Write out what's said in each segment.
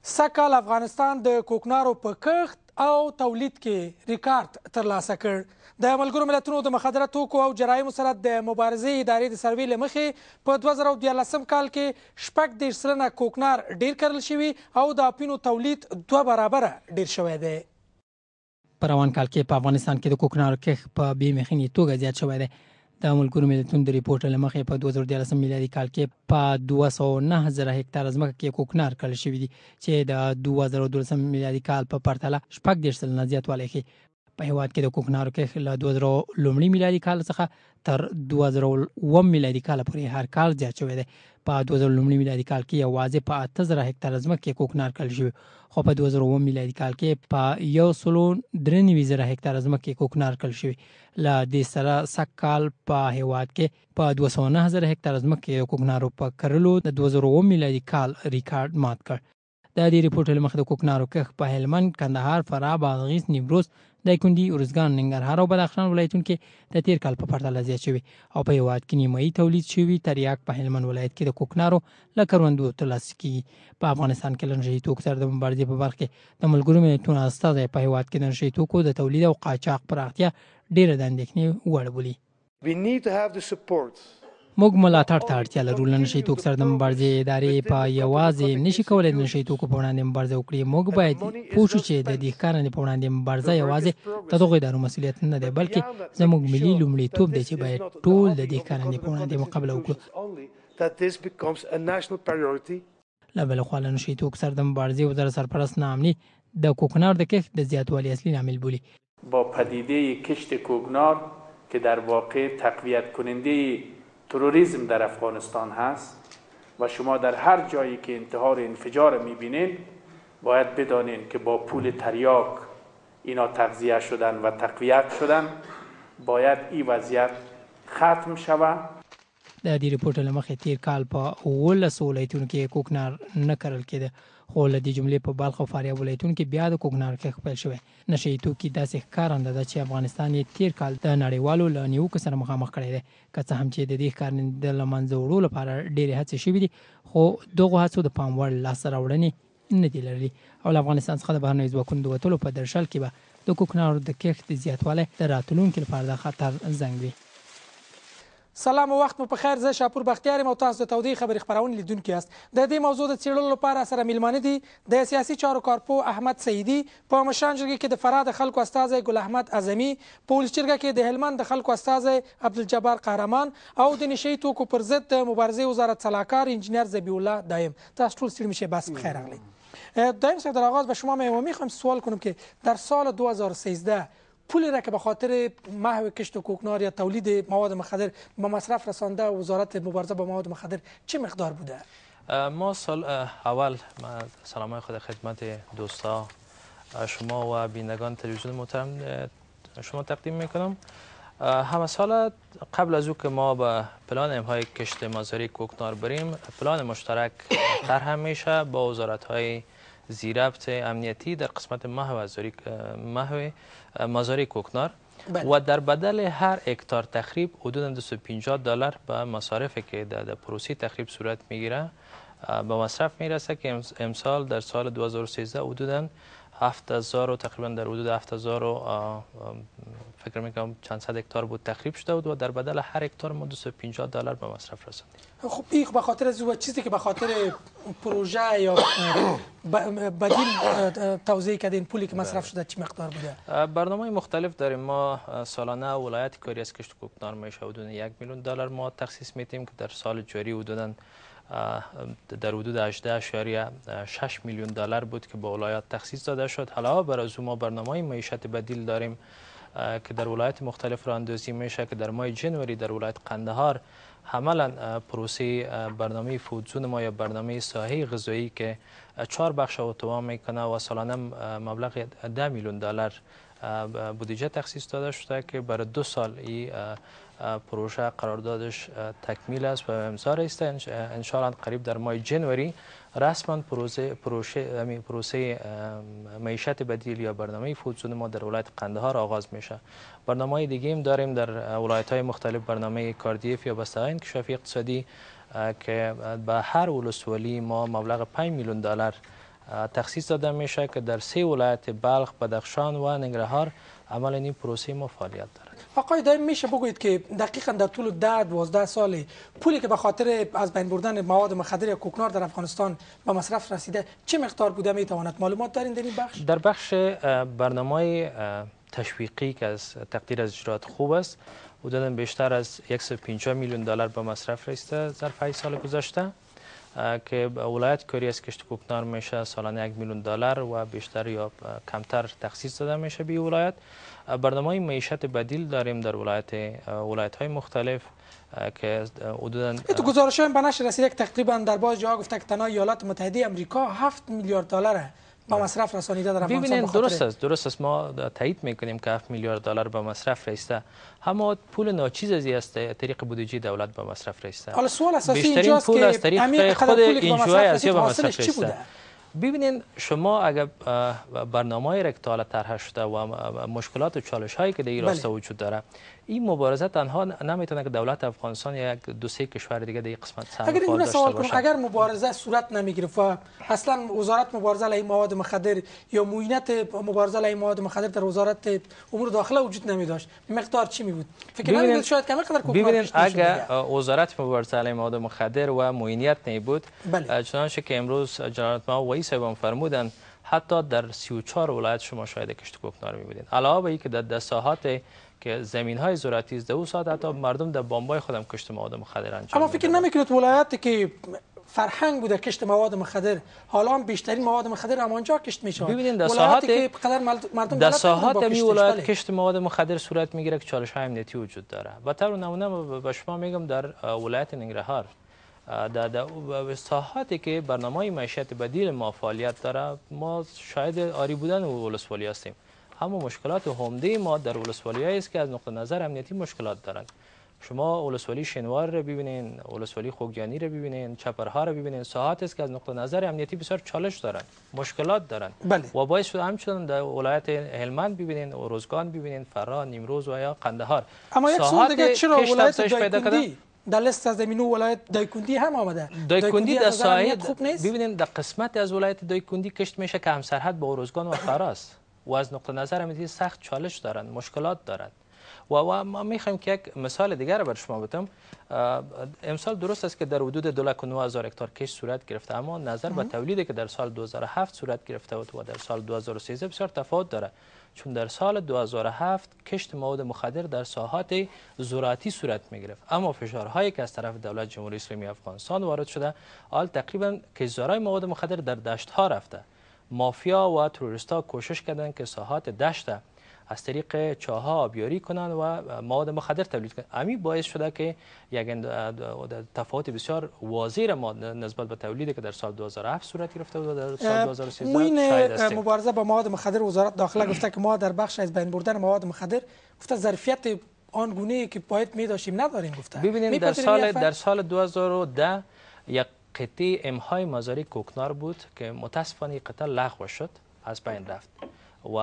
سږکال افغانستان د کوکنارو په کښت او تولید کې ریکارډ ترلاسه کړ. د ملګرو ملتونو د مخدره توکو او جرایمو سره د مبارزې ادارې د سروې له مخې په 2014 کال کې 30 سلنه کوکنار ډیر کرل شوي او د اپینو تولید 2 برابره ډیر شوی دی. په روان کال کې په افغانستان کې د کوکنارو کښت په بې مخینې توګه زیات شوی دی. د ملګرو ملتونو د ریپورټ له مخې په 2014 میلادي کال کې په 209,000 هکتار ځمکه کې کوکنار کرل شوي دي چې د 2012 میلادي کال په پرتله 30 سلنه زیاتوالی ښیي. په هیواد کې د کوکنارو کښت له 2000 لومړي میلادي کال څخه تر 2009 میلادي کال پورې هر کال زیات شوی دی. په 2000 لومړي میلادي کال کې یوازې په 8000 هکتار ځمکه کې کوکنار کرل شوي، خو په 2009 میلادي کال کې په 193,000 هکتار ځمکه کې کوکنار کرل شوي. له دې سره سږکال په هیواد کې په 209,000 هکتار ځمکه کې د کوکنارو په کرلو د 2009 میلادي کال ریکارډ مات کړ. د دې ریپورټ له مخې د کوکنارو کښت په هلمند، کندهار، فراه، بادغیس، نیمروز، دایکنډي، ارزګان، ننګرهار او بدخشان ولایتونو کې د تیر کال په پرتله زیات شوي او په هیواد کې نیمایي تولید شوي تریاک په هلمند ولایت کې د کوکنارو له کروندو ترلاسه کیږي. په افغانستان کې له نشه یي توکو سره د مبارزې په برخه کې د ملګرو ملتونو استازی په هیواد کې د نشه یي توکو د تولید او قاچاق پراختیا ډیره د اندېښنې وړ بولي. موږ ملاتړ ته اړتیا لرو. له نشه یي توکو سره د مبارزې ادارې په یوازې نشي کولی د نشه یي توکو په وړاندې مبارزه وکړي. موږ باید پوه شو چې د دې ښکارندې په وړاندې مبارزه یوازې د دغو ادارو مسؤلیت نه دی، بلکې زموږ ملي لومړیتوب دی چې باید ټول د دې ښکارندې په وړاندې مقابله وکړو. له بل خوا له نشه یي توکو سره د مبارزې وزارت سرپرست نامني د کوکنار د کښت د زیاتوالي اصلي لامل بولي. با پدیده کشت کوکنار که در واقع تقویت کننده تروریسم در افغانستان هست و شما در هر جایی که انتحار انفجار میبینین باید بدانین که با پول تریاک اینا تغذیه شدن و تقویت شدن، باید این وضعیت ختم شود. د دې ریپورټ له مخې تیر کال په 18 ولایتونو کې کوکنار نه کرل کېده، خو له دې جملې په بلخ او فاریاب ولایتونو کې بیا د کوکنار کښت پیل شوی. نشه یي توکي داسې ښکارنده ده چې افغانستان یې تیر کال د نړیوالو له نیوکو سره مخامخ کړی دی. که څه هم چې د دې ښکارندې له منځه وړو لپاره ډېرې هڅې شوي دي، خو دغو هڅو د پام وړ لاسته راوړنې نه دي لرلي او له افغانستان څخه د بهرنیو ځواکونو د وتلو په درشل کې به د کوکنارو د کښت زیاتوالی د راتلونکي لپاره د خطر زنګ وي. سلام او وخت مو په خیر. زه شاپور بختیار یم او تاسو د تودې خبرې خپرونې لیدونکي یاست. د دې موضوع د څېړلو لپاره سره میلمانه دي د سیاسي چارو کارپوه احمد سعیدي، په مشران جرګې کې د فراه د خلکو استازی ګل احمد اعظمي، په ولس جرګه کې د هلمند د خلکو استازی عبدالجبار قهرمان او د نشه یي توکو پر ضد د مبارزې وزارت سلاکار انجینر ذبیح الله دایم. تاسو ټول ستړي مشئ، بس بخیر راغلی. دایم صاحب، در آغاز به شما میخوایم سوال کنم که در سال 2013 پولی را که به خاطر محو کشت و کوکنار یا تولید مواد مخدر به مصرف رسانده وزارت مبارزه با مواد مخدر چه مقدار بوده؟ ما سال اول سلام خود خدمت دوستا شما و بینندگان تلویزیون محترم شما تقدیم میکنم. همه سال قبل از او که ما به پلان امهای کشت مازاری کوکنار بریم، پلان مشترک طرح میشه با وزارت های زیربط امنیتی در قسمت محو مازاری کوکنار و در بدل هر هکتار تخریب حدود $250 به مصارفی که در پروسه تخریب صورت میگیره به مصرف میرسه که امسال در سال 2013 حدودا 7,000 تقریبا در حدود 7,000 فکر میکنم چند صد هکتار بود تخریب شده بود و در بدل هر هکتار ما $250 به مصرف رساندیم. خب این به خاطر از چیزی که به خاطر پروژه یا بدیل توزیع کردین پولی که مصرف شده چه مقدار بوده؟ برنامه مختلف داریم. ما سالانه ولایت کاری از کشت کوکنار میشه حدود $1 میلیون ما تخصیص میدیم که در سال جاری حدوداً در حدود 18.6 میلیون بود که به ولایات تخصیص داده شد. حالا برای ما برنامه معیشت بدیل داریم که در ولایت مختلف راه اندازی میشه که در ماه جنوری در ولایت قندهار عملا پروسه برنامه فودزون ما یا برنامه ساحه غذایی که 4 بخش اتمام میکنه و سالانه مبلغ $10 میلیون بودجه تخصیص داده شده که برای 2 سال این پروژه قراردادش تکمیل است و امضا است. ان شاء الله قریب در ماه جنوری رسما پروسه معیشت بدیل یا برنامه فودزون ما در ولایت قندهار آغاز میشه. برنامه دیگه هم داریم در ولایت های مختلف، برنامه کاردیف یا بسته‌های انکشافی اقتصادی که به هر ولسوالی ما مبلغ $5 میلیون تخصیص داده میشه که در 3 ولایت بلخ، بدخشان و ننگرهار عمل این پروسه ما فعالیت دارد. آقای دایم میشه بگویید که دقیقاً در طول 10-12 سال پولی که به خاطر از بین بردن مواد مخدر یا کوکنار در افغانستان به مصرف رسیده چه مقدار بوده میتواند؟ معلومات دارین در این بخش؟ در بخش برنامه تشویقی که از تقدیر از اجرات خوب است، حدوداً بیشتر از 150 میلیون دلار به مصرف رسیده ظرف 8 سال گذشته که ولایت کاری از کشت کوکنار میشه سالانه 1 میلیون دلار و بیشتر یا کمتر تخصیص داده میشه به ولایت. برنامه معیشت بدیل داریم در ولایت های مختلف که حدوداً تو گزارش های به نشر رسیده که تقریبا در بعض جاها گفته که تنها ایالات متحده آمریکا 7 میلیارد دلار به مصرف رسانیده در افغانستان. ببینید درست است ما تایید میکنیم که 7 میلیارد دلار به مصرف رسیده، اما پول ناچیزی است طریق بودجه دولت به مصرف رسیده. حالا سوال اساسی اینجاست پول از که طریق خود انجوای اسیا به مصرف رسیده. رسیده. ببینید شما اگر برنامه را که تا حالا طرح شده و مشکلات و چالش هایی که در این راستا وجود داره، این مبارزه تنها نمیتونه که دولت افغانستان یا 2-3 کشور دیگه در این قسمت اگر این سوال کنم اگر مبارزه صورت نمیگرفت و اصلا وزارت مبارزه علیه مواد مخدر یا معاینت مبارزه علیه مواد مخدر در وزارت امور داخله وجود نمی داشت، مقدار چی می بود؟ فکر نمی‌کنید شاید کم مقدار کوکنار ببینید اگر وزارت مبارزه علیه مواد مخدر و معاینت نبود، چنانچه که امروز جناب ما صاحب فرمودن حتی در 34 ولایت شما شاید کشت کوکنار می‌بینید. علاوه بر اینکه در ساحات که زمین‌های زراعتی است، در اون ساعت حتی مردم در بامبای خودم کشت مواد مخدر انجام. اما فکر نمی‌کنید ولایتی که فرهنگ بوده کشت مواد مخدر حالا هم بیشترین مواد مخدر همانجا کشت میشه؟ ببینید در ساحات که قدر مردم در ساحات می ولایت کشت مواد مخدر صورت میگیره که چالش‌های امنیتی وجود داره. و طور نمونه به شما میگم در ولایت ننگرهار در ساحاتی که برنامه معیشت بدیل ما فعالیت داره، ما شاهد آری بودن ولسوالی هستیم. همون مشکلات عمده ما در ولسوالی‌هایی است که از نقطه نظر امنیتی مشکلات دارند. شما ولسوالی شنوار را ببینین، ولسوالی خوگیانی را ببینین، چپرها را ببینین، ساحاتی است که از نقطه نظر امنیتی بسیار چالش دارند، مشکلات دارند. و باعث شده همچنین در ولایت هلمند ببینین، روزگان ببینین، فرا، نیمروز و یا قندهار. اما یک سوال دیگه، چرا ولایت دایکندی در لیست از زمینو ولایت دایکندی هم آمده؟ دایکندی در ساحه ببینید در قسمت از ولایت دایکندی کشت میشه که همسرحد با روزگان و فرا است و از نقطه نظر امنیتی سخت چالش دارند، مشکلات دارند. و ما میخوایم که یک مثال دیگر بر شما بدم. امسال درست است که در حدود 2,900,000 هکتار کشت صورت گرفته، اما نظر به تولیدی که در سال 2007 صورت گرفته بود و در سال 2013 بسیار تفاوت داره، چون در سال 2007 کشت مواد مخدر در ساحات زراعتی صورت میگرفت، اما فشارهایی که از طرف دولت جمهوری اسلامی افغانستان وارد شده، حال تقریبا کشتزارای مواد مخدر در دشت ها رفته. مافیا و تروریستا کوشش کردند که ساحات دشت از طریق چاها آبیاری کنند و مواد مخدر تولید کنند. همین باعث شده که یک تفاوت بسیار واضح ما نسبت به تولیدی که در سال 2007 صورت گرفته بود و در سال 2013 شاهد هستیم. مبارزه با مواد مخدر وزارت داخله گفته که ما در بخش از بین بردن مواد مخدر گفته ظرفیت آن گونه‌ای که باید می داشتیم نداریم. گفته ببینید در سال 2010 یک قطعه امهای مزارع کوکنار بود که متاسفانه قطعه لغو شد، از بین رفت و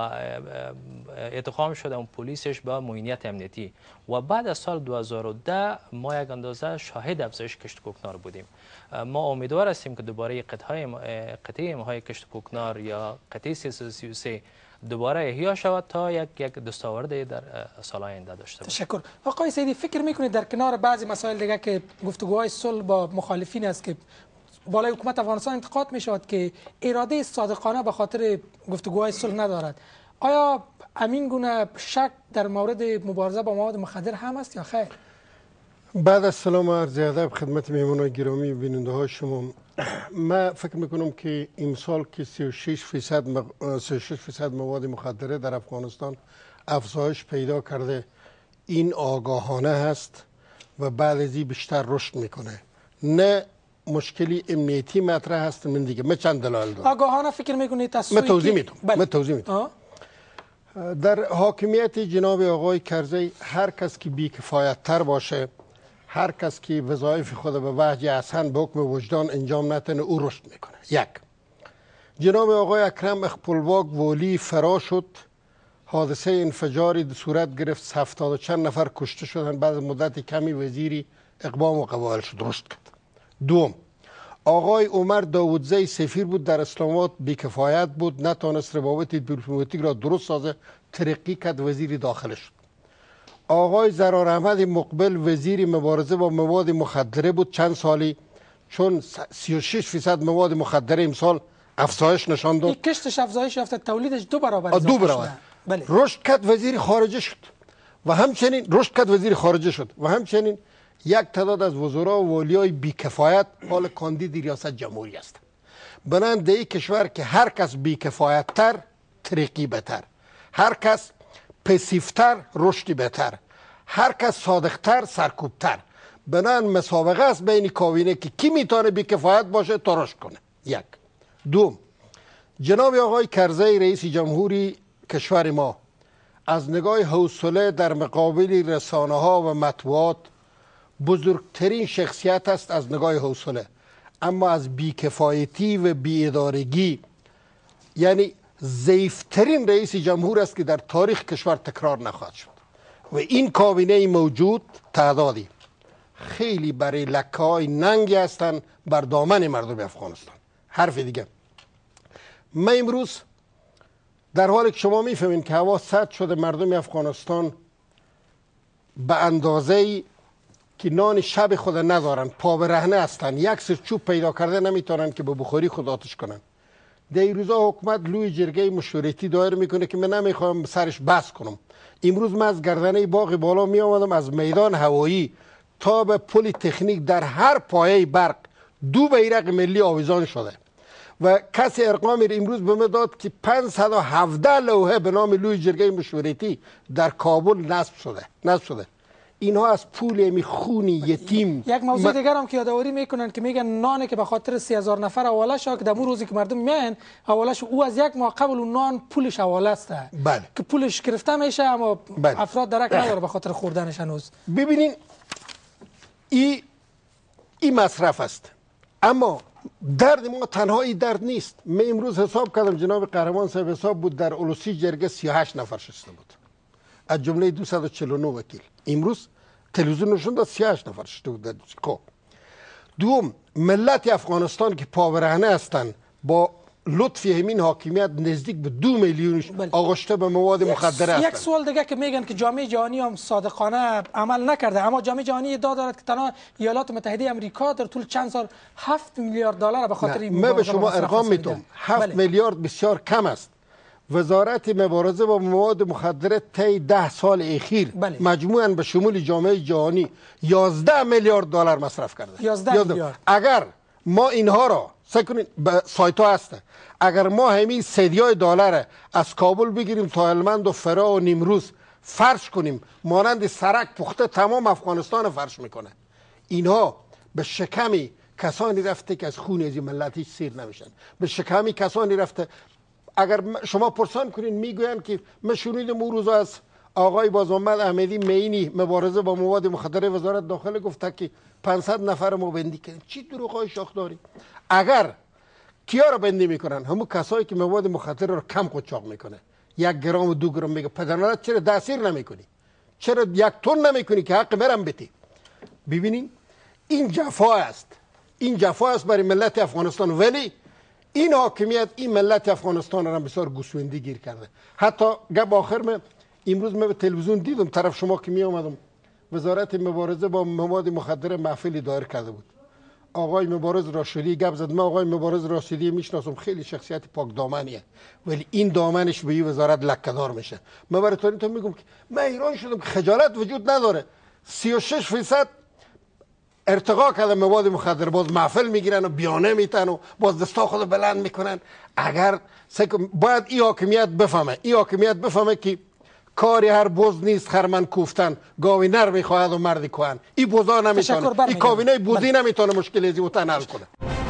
اتهام شده اون پلیسش با معاینت امنیتی و بعد از سال 2010 ما یک اندازه شاهد افزایش کشت کوکنار بودیم. ما امیدوار هستیم که دوباره قطعه امهای کشت کوکنار یا قطعه 333 دوباره احیا شود تا یک دستاورد در سالهای آینده داشته باشیم. تشکر. آقای سیدی، فکر میکنید در کنار بعضی مسائل دیگه که گفتگوهای صلح با مخالفین است که بالای حکومت افغانستان انتقاد می شود که اراده صادقانه به خاطر گفتگوهای صلح ندارد، آیا همین گونه شک در مورد مبارزه با مواد مخدر هم است یا خیر؟ بعد از سلام و عرض ادب خدمت مهمانان گرامی و بیننده های شما، من فکر میکنم که امسال که 36% مواد مخدره در افغانستان افزایش پیدا کرده، این آگاهانه هست و بعد از این بیشتر رشد میکنه، نه مشکلی امنیتی مطرح هست. من دیگه من چند دلایل دارم. آگاهانه فکر میکنید من توضیح میدم. در حاکمیت جناب آقای کرزی هر کس که بی‌کفایت تر باشه، هر کس که وظایف خود به وجه احسن به حکم وجدان انجام نتونه، او رشد میکنه. یک، جناب آقای اکرم اخپلواک ولی فرا شد، حادثه انفجاری صورت گرفت، 70 چند نفر کشته شدن، بعد مدت کمی وزیری اقوام و قبایل شد، رشد کرد. دوم، آقای عمر داودزی سفیر بود در اسلام آباد، بیکفایت بود، نتونست روابط دیپلماتیک را درست سازه، ترقی کرد وزیر داخله شد. آقای زرار احمد مقبل وزیر مبارزه با مواد مخدره بود چند سالی، چون 36% مواد مخدره امسال افزایش نشان داد. کشتش افزایش یافت، تولیدش 2 برابر بله. رشد کرد وزیر خارجه شد و همچنین یک تعداد از وزرا و والیای بیکفایت حال کاندید ریاست جمهوری است. بنابراین در این کشور که هر کس بیکفایت تر ترقی بهتر، هر کس پسیفتر رشدی بهتر، هر کس صادقتر سرکوبتر. بنابراین مسابقه است بین کابینه که کی میتونه بیکفایت باشه تا رشد کنه. یک. دوم، جناب آقای کرزی رئیس جمهوری کشور ما از نگاه حوصله در مقابل رسانه ها و مطبوعات بزرگترین شخصیت است از نگاه حوصله، اما از بیکفایتی و بی‌ادارگی یعنی ضعیفترین رئیس جمهور است که در تاریخ کشور تکرار نخواهد شد. و این کابینه موجود تعدادی خیلی برای لکه های ننگی هستند بر دامن مردم افغانستان. حرف دیگه، من امروز در حالی که شما میفهمین که هوا سرد شده، مردم افغانستان به اندازه‌ای که نان شب خود ندارن، پا به رهنه هستن، یک سر چوب پیدا کرده نمیتونن که به بخاری خود آتش کنن. در این روزا حکومت لوی جرگه مشورتی دایر میکنه که من نمیخوام سرش بس کنم. امروز من از گردنه باغ بالا می آمدم، از میدان هوایی تا به پل تکنیک در هر پایه برق 2 بیرق ملی آویزان شده و کسی ارقام امروز به من داد که 517 لوحه به نام لوی جرگه مشورتی در کابل نصب شده. اینها از پول خونی یتیم. یک موضوع دیگر هم که یادآوری میکنن که میگن نانی که به خاطر 30,000 نفر حواله شد که در اون روزی که مردم میاین حوالهش او از یک ماه قبل اون نان پولش حواله است. بله. که پولش گرفته میشه اما بله. افراد درک نداره به خاطر خوردنش هنوز. ببینین این مصرف است، اما درد ما تنها این درد نیست. من امروز حساب کردم، جناب قهرمان صاحب حساب بود در اولوسی جرگه 38 نفر شسته بود از جمله 249 وکیل. امروز تلویزیون نشون داد 38 نفر شسته بود در دوستی. دوم، ملت افغانستان که پاورهنه هستند با لطف همین حاکمیت نزدیک به 2 میلیون آغشته به مواد مخدره هستند. یک سوال دیگه که میگن که جامعه جهانی هم صادقانه عمل نکرده، اما جامعه جهانی ادعا دارد که تنها ایالات متحده آمریکا در طول چند سال 7 میلیارد دلار به خاطر این من به شما ارقام میتونم. 7 میلیارد بسیار کم است. وزارت مبارزه با مواد مخدره طی 10 سال اخیر مجموعاً به شمول جامعه جهانی 11 میلیارد دلار مصرف کرده. 11 میلیارد. اگر ما اینها را سکنین به سایت ها هسته، اگر ما همین سدیای دلار از کابل بگیریم تا هلمند و فرا و نیمروز فرش کنیم، مانند سرک پخته تمام افغانستان فرش میکنه. اینها به شکمی کسانی رفته که از خون از این ملت هیچ سیر نمیشن، به شکمی کسانی رفته. اگر شما پرسان کنین میگوین که من شنیدم اون روز از آقای بازمحمد احمدی معینی مبارزه با مواد مخدره وزارت داخله گفته که 500 نفر ما بندی کردیم. چی دروغای شاخ داری؟ اگر کیا رو بندی میکنن؟ همون کسایی که مواد مخدره رو کم قاچاق میکنه، 1 گرم و 2 گرم میگه پدرانت چرا دستگیر نمیکنی؟ چرا 1 تن نمیکنی که حق برم بتی؟ ببینین این جفا است، این جفا است برای ملت افغانستان. ولی این حاکمیت این ملت افغانستان را بسیار گوسفندی گیر کرده. حتی گپ آخر من امروز من به تلویزیون دیدم، طرف شما که می آمدم، وزارت مبارزه با مواد مخدره محفلی دایر کرده بود. آقای مبارز راشدی گپ زد. من آقای مبارز راشدی میشناسم، خیلی شخصیت پاک دامنیه، ولی این دامنش به این وزارت لکه‌دار میشه. من برای تو میگم که من ایران شدم که خجالت وجود نداره. 36% ارتقا کرده مواد مخدر، باز محفل میگیرن و بیانیه میتن و باز دستا خود بلند میکنن. اگر باید این حاکمیت بفهمه که کاری هر بز نیست خرمن کوفتن، گاوی نر میخواهد و مردی کهن. این بزا نمیتونه، این کابینه بزی نمیتونه مشکل ازی وطن حل کنه.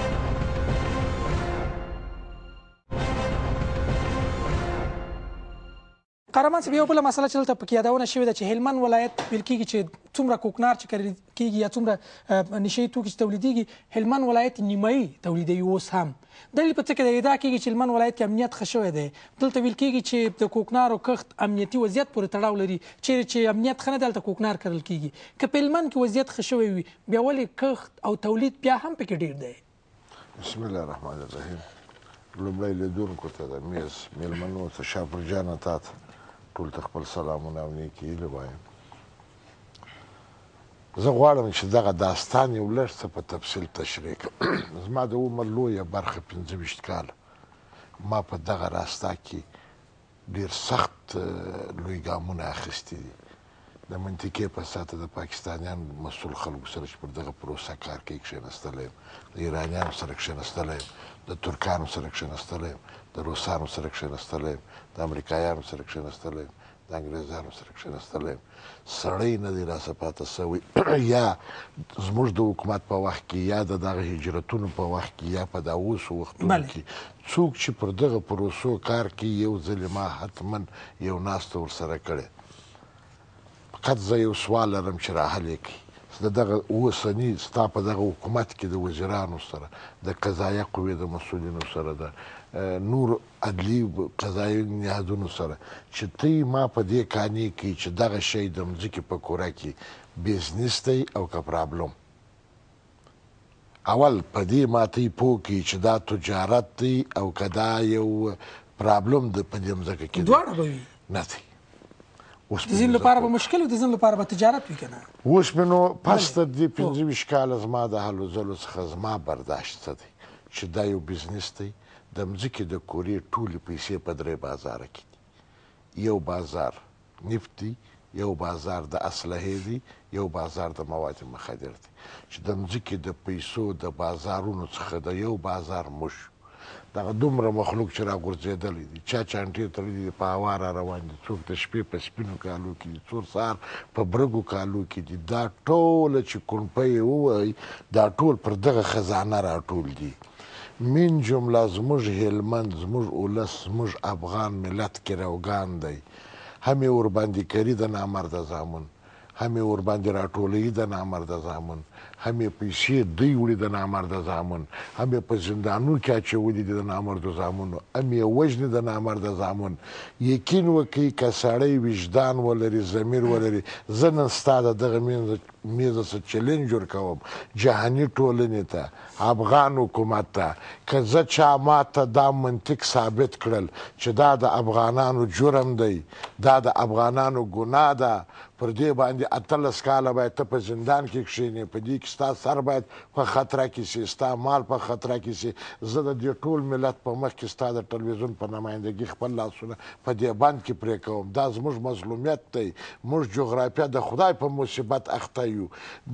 قهرمان صاحب یو بله مسله چې دلته پکې یادونه شوې ده چې هلمند ولایت ویل کېږي چې څومره کوکنار چې کرل کېږي یا څومره نشهیي توکي چې تولیدېږي، هلمند ولایت نیمایي تولیدوي اوس هم. دلیل په څه کې د ادعا کېږي چې هلمند ولایت کې امنیت ښه شوی دی. دلته ویل کېږي چې د کوکنارو کښت امنیتي وضعیت پورې تړاو لري. چیرې چې امنیت ښه نه دی هلته کوکنار کرل کېږي. که په هلمند کې وضعیت ښه شوی وي بیا ولې کښت او تولید بیا هم پکې ډېر دی؟ بسم الله الرحمن الرحیم. لومړی لیدونکو ته د میز میلمنو ته شاپور جانه تا ته ټول ته خپل سلامونه او نیکې هیلې وایم. زه غواړم چې دغه داستان یو لږ څه په تفصیل تشریح کړم. زما د عمر لویه برخه 25 کاله ما په دغه راستا کې ډېر سخت لوی ګامونه اخیستي دي. د منطقې په ساته د پاکستانیانو مسؤل خلکو سره چې پر دغه پروسه کار کوي کښېنستلی یم، د ایرانیانو سره کښېنستلی یم، د ترکانو سره کښېنستلی یم، د روسانو سره کښېنستلی یم، د امریکایانو سره کښېنستلی یم، د انګریزانو سره کښېنستلی یم. سړی نه دی راسه پاته سوی یا زموږ د حکومت په وخت کې یا د دغه هجرتونو په وخت کې یا په دا اوسو وختونو کې څوک چې پر دغه پروسو کار کوي یو ځل ما حتما یو ناسته ورسره کړې. فقط زه یو سوال لرم چې راحل یې کړي. د دغه اوسني ستا په دغه حکومت کې د وزیرانو سره د قضایه قوې د مسؤلینو سره د نور عدلي قضایي نهادونو سره چې تی ما په دې قانع کړي چې دغه شی د مځکې په کوره کې بزنس دی او که پرابلم. اول په دې ما تی پوه کړي چې دا تجارت دی او که دا یو پرابلم د په دې مځکه کې دواړه به وي نه دی. د ځینو لپاره به مشکل وي، د ځینو لپاره به تجارت وي که نه. اوس مې نو پس تر دې 25 کاله زما د هلو ځلو څخه زما برداشت څه دی چې دا یو بزنس دی. د مځکې د کورې ټولې پیسې په 3 بازاره کې دي. یو بازار نفت دی، یو بازار د اسلحې دی، یو بازار د مواد مخدر دی. چې د مځکې د پیسو د بازارونو څخه د یو بازار موږ دغه دومره مخلوق چې راغورځېدلی دي، چا چانټې تړلي دي، په هوا را روان دي، څوک د شپې په سپینو کالو کې دي، څوک سهار په برګو کالو کې دي. دا ټوله چې کونپه یې ووایي دا ټول پر دغه خزانه راټول دي. من جمله زموږ هلمند، زموږ اولس، زموږ افغان ملت کې روګان دی. هم یې ورباندې کړي د نامرده زامن، هم یې ورباندې راټولوي د نامرده زامن، هم یې پیسې دوی وړي د نامرده زامن، هم یې په زندانونو کې اچولي دي د نامردو زامنو، هم یې وژني د نامرده زامن. یقین وکړئ که سړی وجدان ولري، ضمیر ولري. زه نن ستا د دغه میزه څه چلنج ورکوم جهاني ټولنې ته، افغان حکومت ته، که زه چا ماته دا منطق ثابت کړل چې دا د افغانانو جرم دی، دا د افغانانو ګناه ده، پر دې باندې 18 کاله باید ته په زندان کې کښېنې، په دې کې ستا سر باید په خطره کې سي، ستا مال په خطره کې سي. زه د دې ټول ملت په مخ کې ستا د ټلویزیون په نمایندګي خپل لاسونه په دې بند کې پرې کوم. دا زموږ مظلومیت دی. موږ جغرافیه د خدای په مصیبت اخته یو.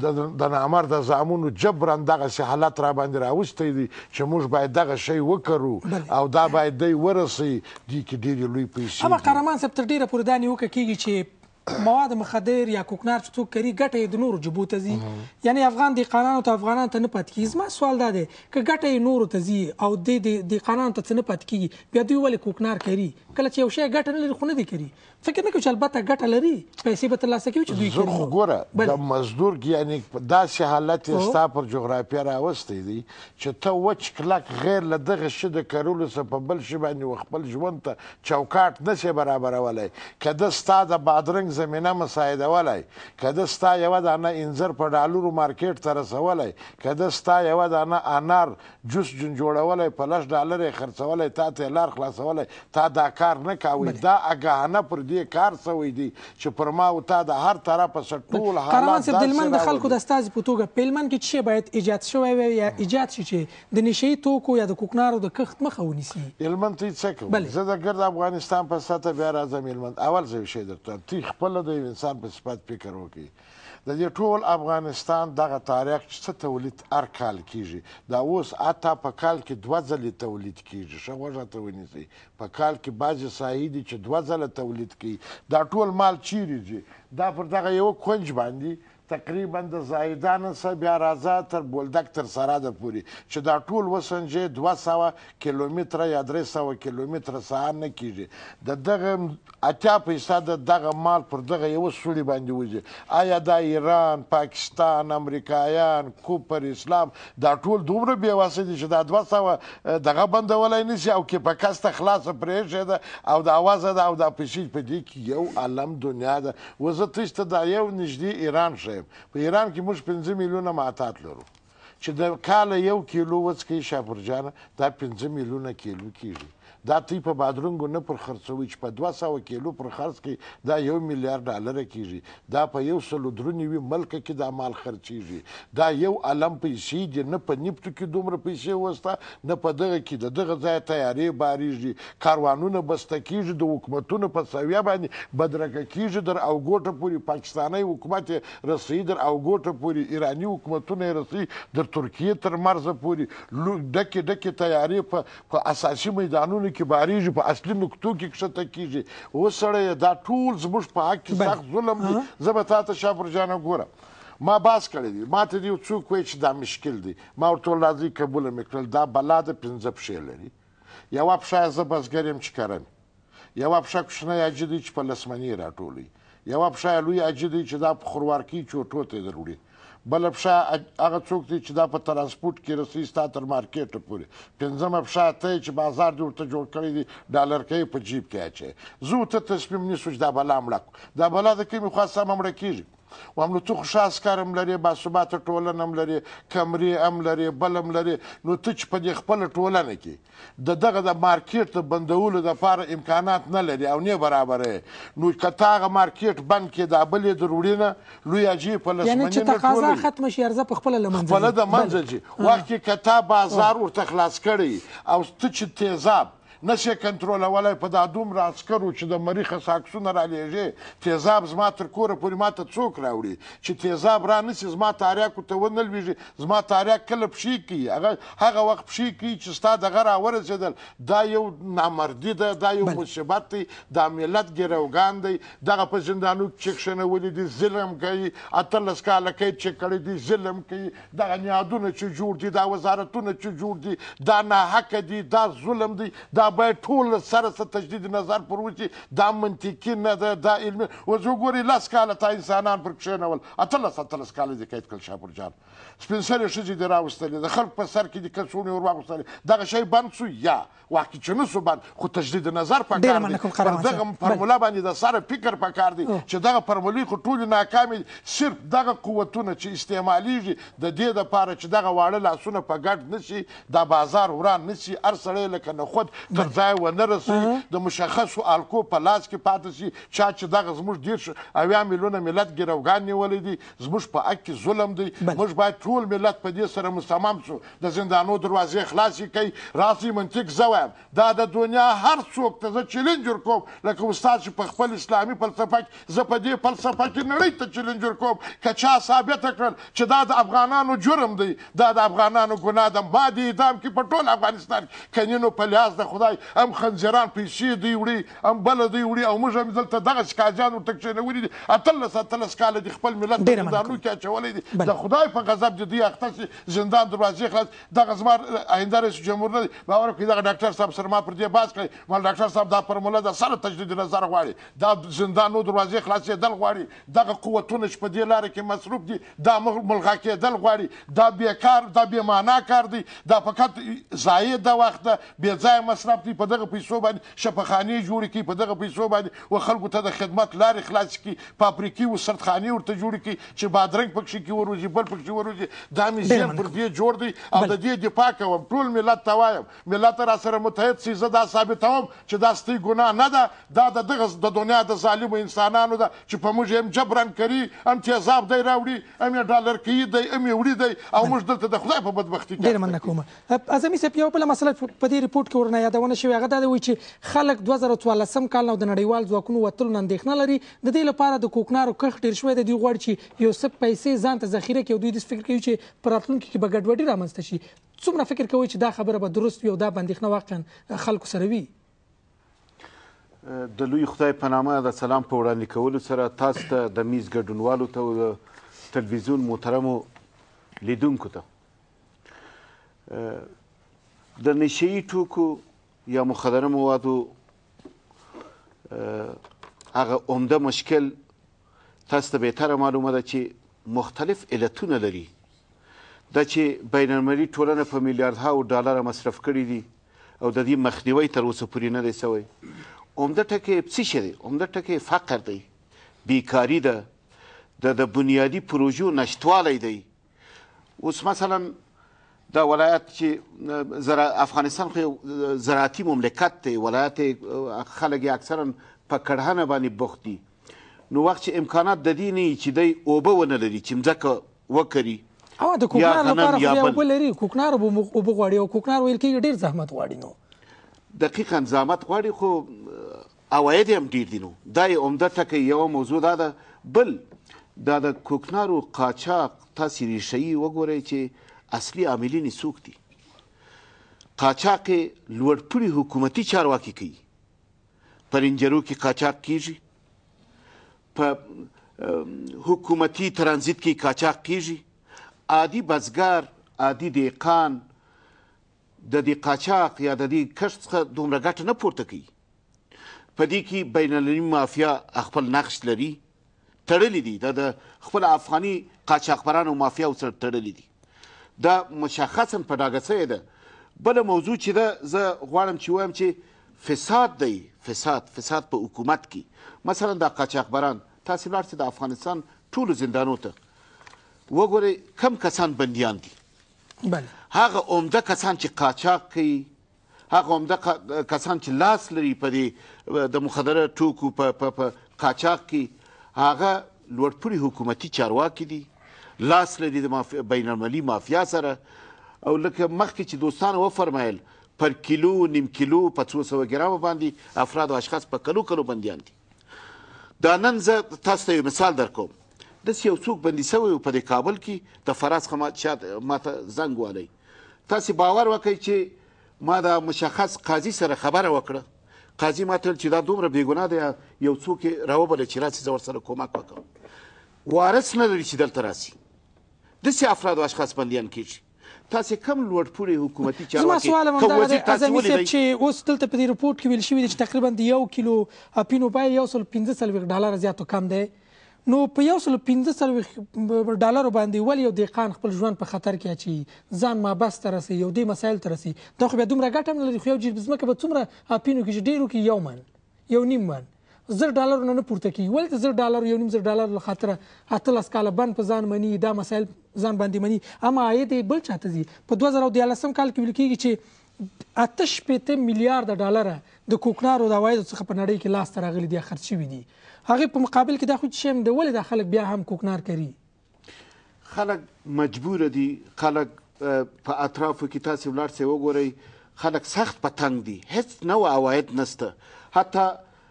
د نامرده زامنو جبران دغسې حالت را باندې راوستی دی چې موږ باید دغه شی وکړو او دا باید دی ورسوي. دې کې ډېرې لوی پیسې اما قهرمان صاحب تر ډېره پورې دا نیوکه کېږي چې مواد مخدر یا کوکنار چې څوک کري ګټه یې د نورو جبو ته ځي، یعنی افغان دهقانانو ته افغانانو ته نه پاتې کېږي. زما سوال دا دی که ګټه یې نورو ته ځي او دې دهقانانو ته څه نه پاتې کېږي، بیا دوی ولې کوکنار کري؟ کله چې یو شی ګټه نه لري خو نه دی کري. فکر نه کوي چې البته ګټه لري، پیسې به ترلاسه کوي چې دوی کوي. خو ګوره د مزدور یعنی داسې حالت یې ستا پر جغرافیه راوستی دی چې ته وچ کلک غیر له دغه شي د کرلو څخه په بل شي باندې خپل ژوند ته چوکاټ نه شي برابرولی. که ده ستا د بادرنګ زمینه مساعدولی، که ده ستا یوه دانه انځر په ډالرو مارکیټ ته رسولی، که ده ستا یوه دانه انار جوس جوړولی په $10 یې خرڅولی، تا ته یې لار خلاصولی، تا دا کار نه کوئ. دا اګاهانه پر دې کار سوی دی چې پر ما او تا د هر طرفه څه ټول حالات قهرمان صاحب د هلمند د خلکو د استازي په توګه په هلمند کې څه شی باید ایجاد شوی وي یا ایجاد شي چې د نشهیي توکو یا د کوکنارو د کښت مخه ونیسي؟ هلمند ته څه کوم؟ زه د ګرد افغانستان په سطحه بیا راځم هلمند. اول زه یو شی درته تی خپله د یو انسان په صفت فکر وکړي. د دې ټول افغانستان دغه تاریخ چې څه تولید هر کال کیږي، دا اوس حتی په کال کې 2 ځلې تولید کیږي. ښه غوږ ته ونیسئ، په کال کې بعضې ساحې دي چې 2 ځله تولید کوي. دا ټول مال چیرې ځي؟ دا پر دغه یو کونج باندې تقریبا د زایدان څخه بیا راځه تر بولدک تر سراده پورې چې دا ټول وسنجې 200 کیلومتره یا 300 کیلومتره سهار نه کیږي. د دغه 80% دغه مال پر دغه یو سوري باندې وځي. آیا دا ایران، پاکستان، امریکایان، کوپر، اسلام دا ټول دومره بېواسه دي چې دا 200 دغه بندولی نشي او کې په کسته خلاصه پرېښې ده او دا وضع ده او دا پیسې په دې کې یو عالم دنیا ده. و زه تاسو ته دا یو نږدې ایران ښیم. په ایران کې موږ 5 میلیونه معتاد لرو چې د کاله 1 کیلو وڅکئ شاپور جانه دا 5 میلیونه کیلو کیږي. دا تی په بادرنګو نه پر خرڅوي چې په 200 کیلو پر خرڅ کړي دا 1 میلیارډ ډالره کیږي. دا په 193 ملک کې دا مال خرچیږي. دا یو علم پیسې دي، نه په نفټو کې دومره پیسې وسته، نه په دغه کې د دغه ځای تیارې باریږي، کاروانونه بسته کیږي، د حکومتونو په سویه باندې بدرګه کیږي، در اوګوټه پورې پاکستاني حکومت رسي، در اوګوټه پورې ایراني حکومتونه رسي، در ترکیې تر مرزه پورې ډکې ډکې تیارې په اساسي میدانونو کې باریږي، په اصلي نقطو کې کښته کیږي. اوس سړی دا ټول زموږ په حق کې سخت ظلم دی. زه به تا ته شاپور جانه ګورم، ما باز کړی دی، ما ته دې یو څوک وایي چې دا مشکل دی، ما ورته وویل راځئ قبوله مې کړل. دا بلا د 5 پښې لري. یوه پښه یې زه بزګر یم چې کرم، یوه پښه کوچنی حاجي دی چې په لسمنې راټولوي، یوه پښه یې لوی حاجي دی چې دا په خوروارکي چوټو ته یې در وړي، بله پښه هغه څوک دی چې دا په ترانسپورټ کې رسوي ستا تر مارکېټه پورې، 5مه پښه ته چې بازار دې ورته جوړ کړی دی، ډالرکۍ یې په جیب کې اچوي. زه ورته تصمیم نیسو چې دا بلا مړه کړو. دا بلا د کومې خوا سمه مړه کېږي. وایم نو ته خو ښه عسکر هم لرې، باثباته ټولنه هم لرې، کمرې هم لرې، بل هم لرې، نو ته چې په دې خپله ټولنه کې د دغه د مارکېټ د بندولو دپاره امکانات نه لري او نه برابره، نو که ته هغه مارکېټ بند کړې دا بل یې در وړي نه، لوی حاجي په لسمنې نه ټولوي، یعنې چې تقاضا ختمه شي عرضه په خپله له منځه ځي. خپله د منځه ځي. وخت کې که تا بازار ورته خلاص کړی او ته چې تیزاب نشي کنټرولولی په دا دومره عسکرو چې د مریخ عکسونه رالیږي، تیزاب زما تر کوره پورې ما ته څوک راوړي چې تیزاب را نشي زما تاریاکو ته ونه لویږي. زما تاریاک کله پښې کوي، هغه وخت پښې کوي چې ستا دغه راورسېدل. دا یو نامردي ده، دا یو مصیبت دی، دا ملت ګروګان دی. دغه په زندانو کې چې کښېنولي دي ظلم کوي، 18 کاله قید چې کړی دي ظلم کوي، دغه نیادونه چې جوړ دي، دا وزارتونه چې جوړ دي، دا ناحقه دي، دا ظلم دی. دا باید ټول سره څه تجدید نظر پر وشي. دا منطقي نه ده، دا علمي. اوس وګورئ 10 کاله تا انسانان پر کښېنول، 18 کاله دې قید کړل شاپور جان، سپین سرې ښځې دې راوستلې، د خلکو په سر کې دې کڅوړې ور واغوستلې. دغه شی بند سو یا واقع چې نه سو بند، خو تجدید نظر پکار دی. پر دغه فرموله باندې د سره فکر پکار دی چې دغه فرمولې خو ټولې ناکامې دي. صرف دغه قوتونه چې استعمالیږي د دې دپاره چې دغه واړه لاسونه په ګډ نشي، دا بازار وران نشي، هر سړی لکه نخود تر ځای ونه رسوي، د مشخصو الکو په لاس کې پاتې شي. چا چې دغه زموږ 80 میلیونه ملت ګروګان نیولی دي، زموږ په حق کې ظلم دی. موږ باید ټول ملت په دې سره مصمم شو، د زندانو دروازې خلاصې کوي. راسي منطق زه وایم، دا د دنیا هر څوک ته زه چیلنج ورکوم، لکه استاد چې په خپل اسلامي فلسفه کې، زه په دې فلسفه کې نړۍ ته چیلنج ورکوم. که چا ثابته کړل چې دا د افغانانو جرم دی، دا د افغانانو ګناه ده، ما دې اعدام کړي په ټول افغانستان کې. کنینو په لحاظ د خدای هم خنزیران پیسې دوی وړي، هم بله دوی وړي، او موږ هم دلته دغسې قاضیان ورته کښېنولي دي. 18 کاله دې خپل ملت په زندانو کې اچولی دي. د خدای په غضب دې دوی اخته شي، زندان دروازې خلاص. دغه زما آینده رئیس جمهور نه دی، باور وکړئ دغه ډاکټر صاحب سره ما پر دې بحث کړی، ما ډاکټر صاحب دا فرموله د سره تجدید نظر غواړي، دا زندانو دروازې خلاصېدل غواړي، دغه قوتونه چې په دې لاره کې مصروف دي دا ملغا کېدل غواړي. دا بېکار، دا بېمعنا کار دی، دا فقط ضایع د وخت ده، بې ځایه مصرف دی. په دغه پیسو باندې شفاخانې جوړې کړي، په دغه پیسو باندې و خلکو ته د خدمت لارې خلاصې کړي، فابریکې و سردخانې ورته جوړې کړي چې بادرنګ پکښې کې وروځي، بل پکښې وروځي. دا مې ذهن پر دې جوړ دی او د دې دفاع کوم. ټول ملت ته وایم، ملت را سره متحد سي. زه دا ثابتوم چې دا ستۍ ګناه نه ده، دا د دغه د دنیا د ظالمو انسانانو ده چې په موږ هم جبران کوي، هم تیزاب دی راوړي، هم یې ډالرکۍ دی، هم یې وړي دی، او موږ دلته د خدای په بدبختي کې. ډېره مننه کوم. اعظمي صاحب، یوه بله مسله په دې ریپورټ کې ورنه یادونه شوې، هغه دا دی چې خلک 2014 کال نه د نړیوال ځواکونو وتلو نه اندېښنه لري. د دې لپاره د کوکنارو کښت ډېر شوی دی. دوی غواړي چې یو څه پیسې ځان ته ذخیره کړي او دوی داسې فکر کوي چې په راتلونکي کې به ګډوډي رامنځته شي. څومره فکر کوئ چې دا خبره به درست وي او دا به اندېښنه واقعا خلکو سره وي؟ د لوی خدای په نامه د سلام په وړاندې کولو سره تاسو ته، د میز ګډونوالو ته او د تلویزیون محترمو لیدونکو ته د نشهیي ټوکو یا مخدره موادو هغه عمده مشکل تاسو ته بهتره معلومه ده چې مختلف علتونه لري. دا چې بین المللي ټولنه په میلیاردها ډالره مصرف کړي دي او د دې مخنیوی تر اوسه پورې نه دی سوی. عمده ټکی څه شی دی؟ عمده ټکی فقر دی، بیکاري ده، د بنیادي پروژو نشتوالی دی. اوس مثلا دا ولایت چې افغانستان خو زراعتي مملکت دی، ولایت خلک یې اکثرا په کړهنه باندې بوخت دي. نو وخت چې امکانات د دې نه وي چې دی اوبه ونه لري چې مځکه وکري د کوکنار لپاره خو بیا اوبه لري، کوکنار اوبه غواړي او کوکنار ویل کېږي ډېر زحمت غواړي. نو دقیقا زحمت غواړي خو عواید یې هم ډېر دي. نو دا یې عمده ټکی یوه موضوع دا ده. بل دا د کوکنارو قاچاق تاسې ریښهیي وګورئ چې اصلي عاملین یې څوک دي. قاچاق یې لوړپوړي حکومتي چارواکي کوي. په رینجرو کې قاچاق کیږي، په حکومتي ترانزیت کې قاچاق کیږي. عادي بزګر، عادي دهقان د دې قاچاق یا د دې کښت څخه دومره ګټه نه پورته کوي. په دې کې بین المللي مافیا خپل نقش لري، تړلي دي. دا د خپل افغاني قاچاقبرانو مافیاو سره تړلي دي. دا مشخصا په ډاګه سوې ده. بله موضوع چې ده زه غواړم چې ووایم چې فساد دی، فساد په حکومت کې. مثلا دا قاچاقبران تاسې ولاړ شئ د افغانستان ټولو زندانو ته وګورئ کم کسان بندیان دي. هغه عمده کسان چې قاچاق کوي، هغه عمده کسان چې لاس لري په دې د مخدره توکو په قاچاق کې، هغه لوړپوړي حکومتي چارواکي دي، لاس لري د بین المللي مافیا سره. او لکه مخکې چې دوستانو وفرمایل پر کیلو نیم کیلو په 200 ګرامه باندې افراد او اشخاص په کلو بندیان دي. دا نن زه تاسو ته یو مثال درکوم. داسې یو څوک بندي سوی و په دې کابل کې، د فراز څخه ماته زنګ والی. تاسې باور وکئ چې ما د مشخص قاضي سره خبره وکړه. قاضي ما ته ویل چې دا دومره بېګناه دی، یو څوک یې راوبله چې راسي زه ورسره کومک وکړم. وارث نه لري چې دلته راسي. داسې افراد او اشخاص بندیان کېږي. تاسې کم لوړپوړي حکومتي چارواکي زما سوال هم دا دی اعظمي صاحب چې اوس دلته په دې رپورټ کې ویل شوي دي چې تقریبا د 1 کیلو اپینو بیه $145 زیات کم دی. نو په $145 باندې ولې یو دهقان خپل ژوند په خطر کې اچوي، ځان مابس ته رسي، یو دې مسایل ته رسي؟ دا خو بیا دومره ګټه هم نه لري. خو یو جریب ځمکه به څومره اپینو کېږي؟ ډېرو کې 1 من، 1 نیم من، $10 نه پورته کېږي. ولې د $10 $1.5 له خاطره 18 کاله بند په ځان مني، دا مسایل ځان باندې مني، اما عاید یې بل چاته ځي. په 2013 کال کې ویل کېږي چې 88 میلیارډ د کوکنارو د عوایدو څخه په نړۍ کې لاس ته راغلي دي، خرڅ شوي دي. هغې په مقابل کې دا خو چې شی دی، ولې دا خلک بیا هم کوکنار کوي؟ خلک مجبوره دي. خلک په اطرافو کې تاسې ولاړ سئ وګورئ، خلک سخت په تنګ دي، هېڅ نوع عواید نسته. حتی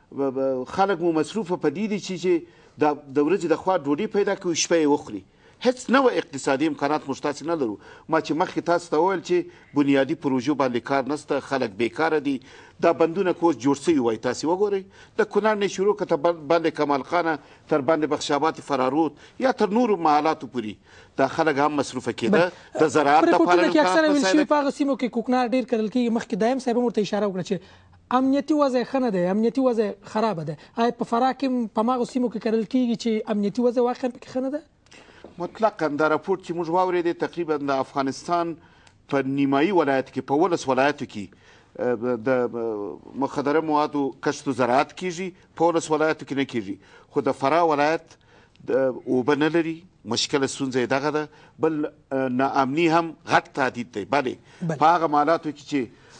خلک مو مصروفه په دې دي چې د ورځې د خوا ډوډۍ پیدا کړي، شپه یې وخوري. هیڅ نوع اقتصادي امکانات موږ تاسې نه لرو. ما چې مخکې تاسو ته وویل چې بنیادي پروژو باندې کار نسته، خلک بیکاره دي. دا بندونه که اوس جوړ سوي وای، تاسې وګورئ د کونړ نه شروع که تر بند کمال خانه، تر بند بخشابات فرارود یا تر نورو محلاتو پورې دا خلک هم مصروفه کېده د زراعت دپاره. په اکثره ویل شوي په هغه سیمو کې کوکنار ډېر کرل کېږي. مخکې دایم صاحب هم ورته اشاره وکړه چې امنیتي وضع ښه نه دی، امنیتي وضع خرابه ده. آیا په فراه کې په هماغو سیمو کې کرل کېږي چې امنیتي وضع واقعا پکې ښه نه ده؟ مطلقا دا راپورټ چې موږ واورېدی تقریبا د افغانستان په نیمایي ولایت کې، په 12 ولایتو کې د مخدره موادو کښت و زراعت کېږي، په 12 ولایتو کې نه کېږي. خو د فراه ولایت اوبه نه لري، مشکله ستونزه یې دغه ده. بل ناامني هم غټ تهدید دی. بلې په هغه مالاتو کې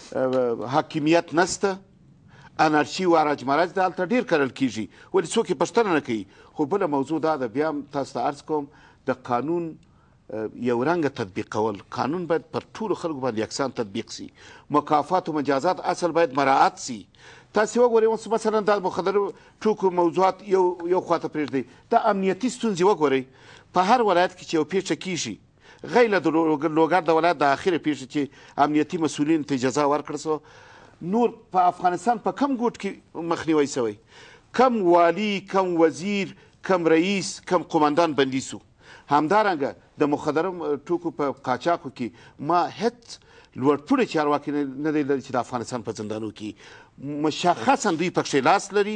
چې حاکمیت نسته، انارشي و اراج مراج د هلته ډېر کرل کېږي، ولې څوک یې پوښتنه نه کوي. خو بله موضوع دا ده، بیا هم تاسو ته عرض کوم، د قانون یو رنګه تطبیقول. قانون باید پر ټولو خلکو باندې یکسان تطبیق سي. مکافات و مجازات اصل باید مراعات سي. تاسې وګورئ اوس مثلا دا مخدره توکو موضوعات یو خواته پرېږدئ، دا امنیتي ستونزې وګورئ. په هر ولایت کې چې یو پیښه کېږي، غیر له لوګر د ولایت د اخره پیښه چې امنیتي مسؤلینو ته اجازه ورکړه سوه، نور په افغانستان په کم ګوټ کې مخنیوی سوی؟ کم والی، کم وزیر، کم رئیس، کم قماندان بندي سو. همدارنګه د مخدره توکو په قاچاقو کې ما هیڅ لوړپوړي چارواکي نه دی لري چې د افغانستان په زندانو کې مشخصا دوی پکښې لاس لري،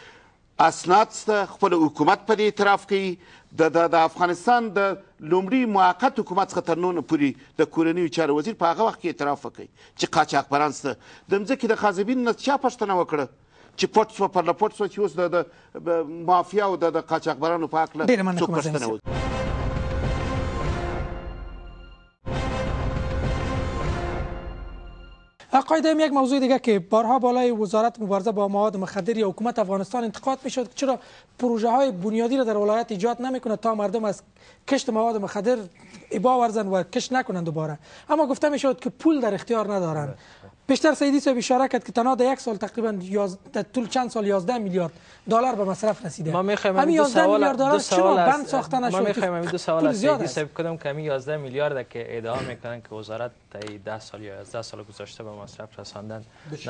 اسناد شته، خپل حکومت په دې اعتراف کوي. د افغانستان د لومړي موقت حکومت څخه تر نن پورې د کورنیو چارو وزیر په هغه وخت کې اعتراف وکړي چې قاچاقبران شته. د مځکې د خازبین نه چا پوښتنه وکړه چې پټ سوه پرله پټ سوه چې اوس د مافیا او د قاچاقبرانو په هکله څوک پوښتنه وکړي؟ قاعده یک موضوع دیگه که بارها بالای وزارت مبارزه با مواد مخدر یا حکومت افغانستان انتقاد میشد که چرا پروژه های بنیادی را در ولایت ایجاد نمیکنه تا مردم از کشت مواد مخدر ابا ورزن و کشت نکنند دوباره. اما گفته میشد که پول در اختیار ندارند. بیشتر سیدی صاحب اشاره کرد که تنها در یک سال تقریبا در طول چند سال 11 میلیارد دلار به مصرف رسیده. ما میخوایم همین 11 میلیارد دلار چرا بند ساخته نشد؟ ما میخوایم دو سوال از سیدی صاحب کنم که همین 11 میلیارد که ادعا میکنن که وزارت تا 10 سال یا 11 سال گذشته به مصرف رساندن،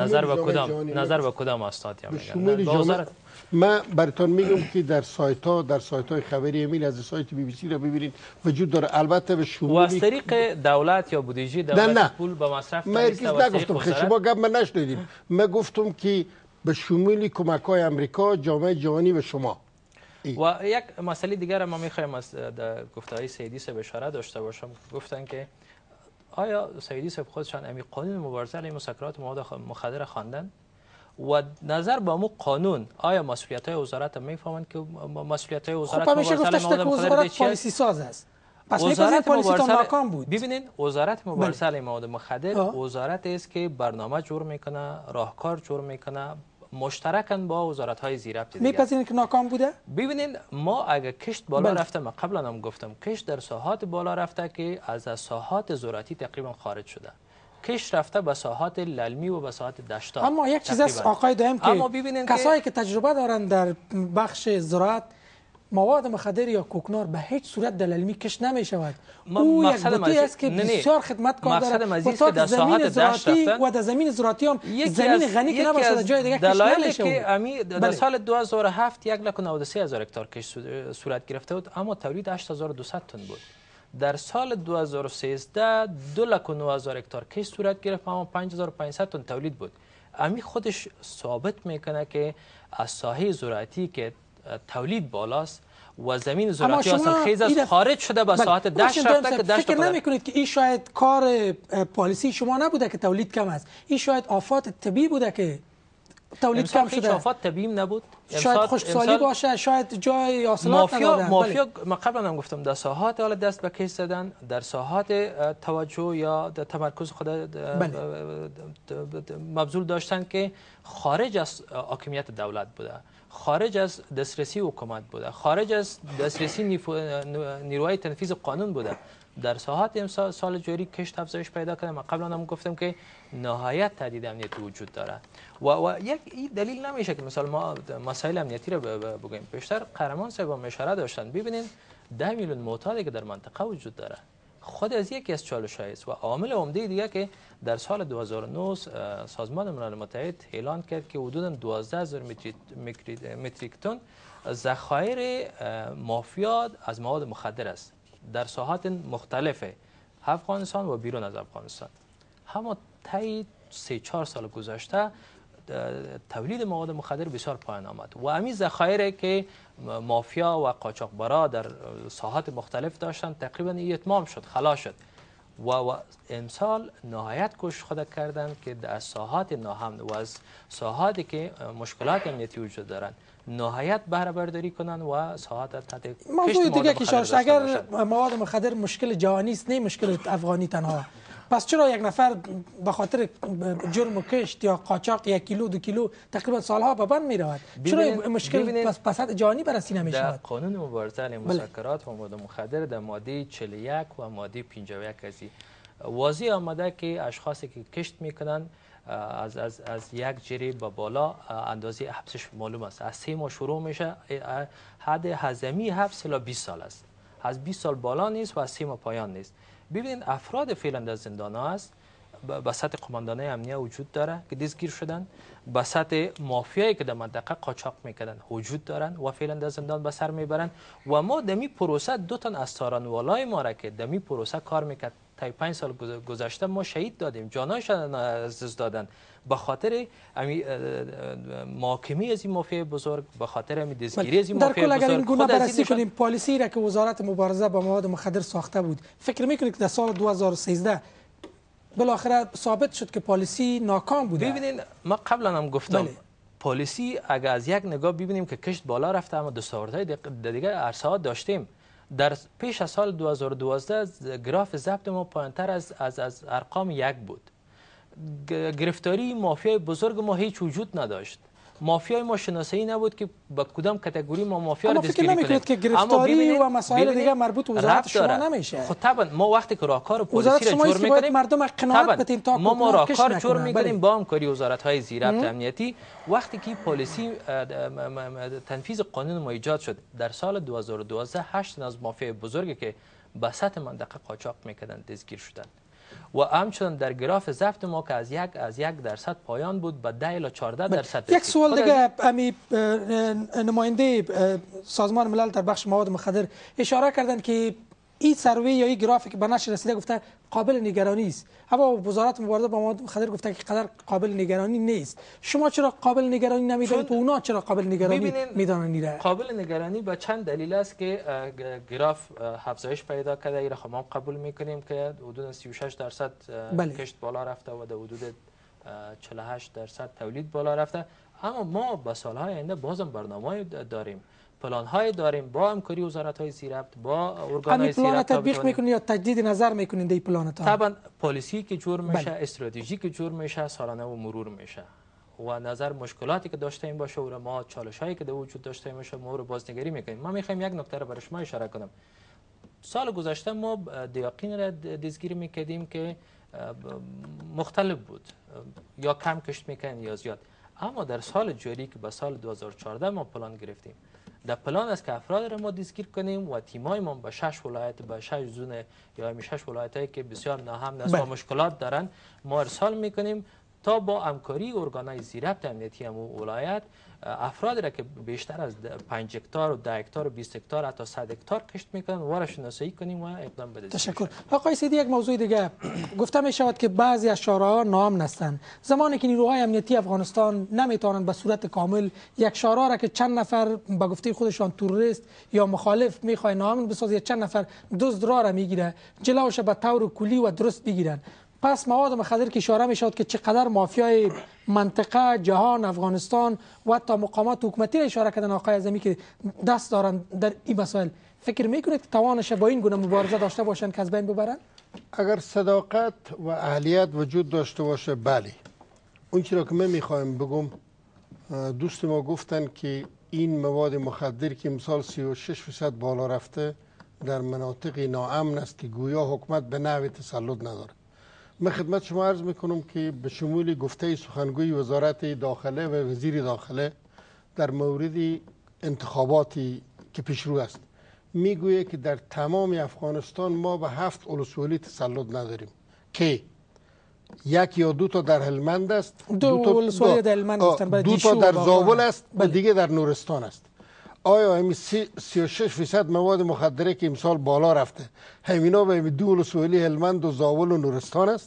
نظر به کدام اسناد میگن؟ من براتون میگم که در سایت های خبری امیل از سایت بی بی سی را ببینید وجود داره. البته به شمول از طریق دولت یا بودجه دولت پول به مصرف نگفتم که شما گپ من نشنیدین. من گفتم که به شمول کمک های امریکا جامعه جهانی به شما. و یک مسئله دیگر را ما میخوایم از گفته‌های سیدی صاحب اشاره داشته باشم. گفتن که آیا سیدی صاحب خودشان امی قانون مبارزه علیه مسکرات مواد مخدر خواندن و نظر به مو قانون آیا مسئولیت های وزارت میفهمند که مسئولیت های وزارت مبارزه علیه مواد مخدر چیه؟ پالیسی ساز است. پس وزارت پالیسی ناکام بود. ببینید وزارت مبارزه علیه مواد مخدر وزارت است که برنامه جور میکنه، راهکار جور میکنه، مشترکاً با وزارت های زیربط دیگه. میپذیرید که ناکام بوده؟ ببینید ما اگه کشت بالا رفته، ما قبلا هم گفتم کشت در ساحات بالا رفته که از ساحات زراعتی تقریبا خارج شده. کش رفته به ساحات للمی و به ساحات دشتا. اما یک چیز است آقای دائم که کسایی که تجربه دارند در بخش زراعت مواد مخدر یا کوکنار به هیچ صورت در للمی کش نمی شود. او یک بوتی است که بسیار خدمتکار دارد و تا زمین زراعتی و در زمین زراعتی هم زمین غنی که نباشه جای دیگه کش نمیشه. که امی در سال 2007 1,93,000 هکتار کش صورت گرفته بود اما تولید 8,200 تن بود. در سال 2013 2,09,000 هکتار کش صورت گرفت اما 5,500 تن تولید بود. امی خودش ثابت میکنه که از ساحه زراعتی که تولید بالاست و زمین زراعتی حاصلخیز است خارج شده به ساحت دشت رفته که دشت. فکر نمی‌کنید که این شاید کار پالیسی شما نبوده که تولید کم است؟ این شاید آفات طبیعی بوده که تولید کم شده. آفات طبیعی نبود. شاید خوشسالی باشه، شاید جای حاصلات ندادن. مافیا ما قبلا هم گفتم در ساحات حالا دست به کش زدن، در ساحات توجه یا در تمرکز خود مبذول داشتن که خارج از حاکمیت دولت بوده، خارج از دسترسی حکومت بوده، خارج از دسترسی نیروهای تنفیذ قانون بوده. در ساحات امسال سال جاری کشت افزایش پیدا کرده. من قبلا هم گفتم که نهایت تهدید امنیتی وجود داره و یک این دلیل نمیشه که مثلا ما مسائل امنیتی رو بگوییم. بیشتر قهرمان صاحب هم اشاره داشتن. ببینید 10 میلیون معتادی که در منطقه وجود داره خود از یکی از چالش‌های است و عامل عمده دیگه که در سال 2009 سازمان ملل متحد اعلان کرد که حدود 12,000 متریک تن ذخایر مافیا از مواد مخدر است در ساحات مختلف افغانستان و بیرون از افغانستان. اما طی 3-4 سال گذشته تولید مواد مخدر بسیار پایین آمد و همین ذخایر که مافیا و قاچاقبرا در ساحات مختلف داشتن تقریبا اتمام شد، خلاص شد و امسال نهایت کوشش خود کردن که در ساحات ناامن و از ساحاتی که مشکلات امنیتی وجود دارند نهایت بهره برداری کنن و ساحات تحت موضوع دیگه که شاش اگر مواد مخدر مشکل جهانی است نه مشکل افغانی تنها، پس چرا یک نفر به خاطر جرم و کشت یا قاچاق 1 کیلو 2 کیلو تقریبا سالها به بند می رود؟ چرا مشکل پس جهانی بررسی نمی شود؟ در قانون مبارزه علیه مسکرات و مواد مخدر در ماده 41 و ماده 51 ازی واضح آمده که اشخاصی که کشت میکنن از یک جری به بالا اندازه حبسش معلوم است. از 3 ماه شروع میشه، حد هضمی حبس الی 20 سال است. از 20 سال بالا نیست و از 3 ماه پایان نیست. ببینید افراد فعلا در زندان ها است، به سطح قماندانه امنیه وجود داره که دستگیر شدن، به سطح مافیایی که در منطقه قاچاق میکردن وجود دارن و فعلا در زندان به سر میبرن و ما دمی پروسه 2 تن از تارانوالای ما را که دمی پروسه کار میکرد تا 5 سال گذشته ما شهید دادیم، جانایشان از دست دادن به خاطر محاکمه از این مافیا بزرگ، به خاطر همین دستگیری از این مافیا بزرگ. در کل اگر این گونه بررسی کنیم پالیسی را که وزارت مبارزه با مواد مخدر ساخته بود، فکر میکنید که در سال 2013 بالاخره ثابت شد که پالیسی ناکام بوده؟ ببینید ما قبلا هم گفتم پالیسی اگر از یک نگاه ببینیم که کشت بالا رفته اما دستاوردهای دیگه عرصه‌ها داشتیم. در پیش از سال 2012 گراف ضبط ما پایینتر از ارقام 1 بود. گرفتاری مافیای بزرگ ما هیچ وجود نداشت. مافیای ما شناسایی نبود که با کدام کاتگوری ما مافیا رو دستگیری کنیم. اما فکر نمی‌کنید که گرفتاری و مسائل دیگه مربوط به وزارت شما نمیشه؟ خب طبعا ما وقتی که راهکار پلیسی رو جور می‌کنیم مردم قناعت بدیم تا ما راهکار جور می‌کنیم با همکاری وزارت‌های زیربط امنیتی. وقتی که پلیسی تنفیذ قانون ما ایجاد شد در سال 2012 8 از مافیای بزرگی که به سطح منطقه قاچاق می‌کردند دستگیر شدند و همچنان در گراف ضبط ما که از 1% پایان بود به 10 الی 14%. یک سوال دیگه، امی نماینده سازمان ملل در بخش مواد مخدر اشاره کردن که این سروی یا این گرافی که به نشر رسیده گفته قابل نگرانی است، اما وزارت مبارزه با مواد مخدر گفته که قدر قابل نگرانی نیست. شما چرا قابل نگرانی نمیدانید و اونا چرا قابل نگرانی میدانند؟ قابل نگرانی به چند دلیل است که گراف افزایش پیدا کرده. این رقم ما قبول میکنیم که حدود 36% کشت بالا رفته و در حدود 48% تولید بالا رفته. اما ما به سالهای آینده بازم برنامه‌ای داریم، پلان‌های داریم با همکاری وزارت‌های زیربط با ارگان‌های زیربط. پلان تطبیق میکنید یا تجدید نظر میکنید این پلان‌ها؟ طبعا پلیسی که جور میشه، استراتژی که جور میشه، سالانه و مرور میشه و نظر مشکلاتی که داشته این باشه و ما چالش‌هایی که در وجود داشته باشه ما رو بازنگری میکنیم. ما میخوایم یک نکته رو برای شما اشاره کنم. سال گذشته ما دیاقین را دستگیر میکردیم که مختلف بود، یا کم کشت میکنن یا زیاد. اما در سال جاری که به سال 2014 ما پلان گرفتیم، در پلان است که افراد را ما دستگیر کنیم و تیمای ما به 6 ولایت، به 6 زون یا 6 ولایتایی که بسیار ناامن است و مشکلات دارن ما ارسال میکنیم تا با همکاری ارگان‌های زیربط امنیتی هم ولایت افرادی را که بیشتر از 5 هکتار و 10 هکتار و 20 هکتار حتی 100 هکتار کشت میکنن و را شناسایی کنیم و اقدام بدیم. تشکر. آقای سیدی، یک موضوع دیگه گفته می شود که بعضی از شاراها ناامن هستند. زمانی که نیروهای امنیتی افغانستان نمیتوانند به صورت کامل یک شارا را که چند نفر به گفته خودشان تروریست یا مخالف میخواد ناامن بسازه، چند نفر دزد را میگیره، جلوش به طور کلی و درست بگیرن، پس مواد مخدر که اشاره می شود که چقدر مافیای منطقه، جهان، افغانستان و حتی مقامات حکومتی اشاره کردن آقای اعظمی که دست دارند در این مسائل، فکر میکنید که توانش با این گونه مبارزه داشته باشند که از بین ببرند؟ اگر صداقت و اهلیت وجود داشته باشه بله. اون چیزی که من میخوایم بگم، دوست ما گفتن که این مواد مخدر که امسال 36% بالا رفته در مناطق ناامن است که گویا حکومت به نحو تسلط نداره. من خدمت شما عرض میکنم که به شمول گفته سخنگوی وزارت داخله و وزیر داخله در مورد انتخاباتی که پیشرو است میگوید که در تمام افغانستان ما به 7 ولسوالی تسلط نداریم که یک یا دو تا در هلمند است، دو ولسوالی در هلمند گفتن، دو تا در زابل است و دیگه در نورستان است. آیا همین 36% مواد مخدره که امسال بالا رفته همینا به دو ولسوالی هلمند و زاول و نورستان است؟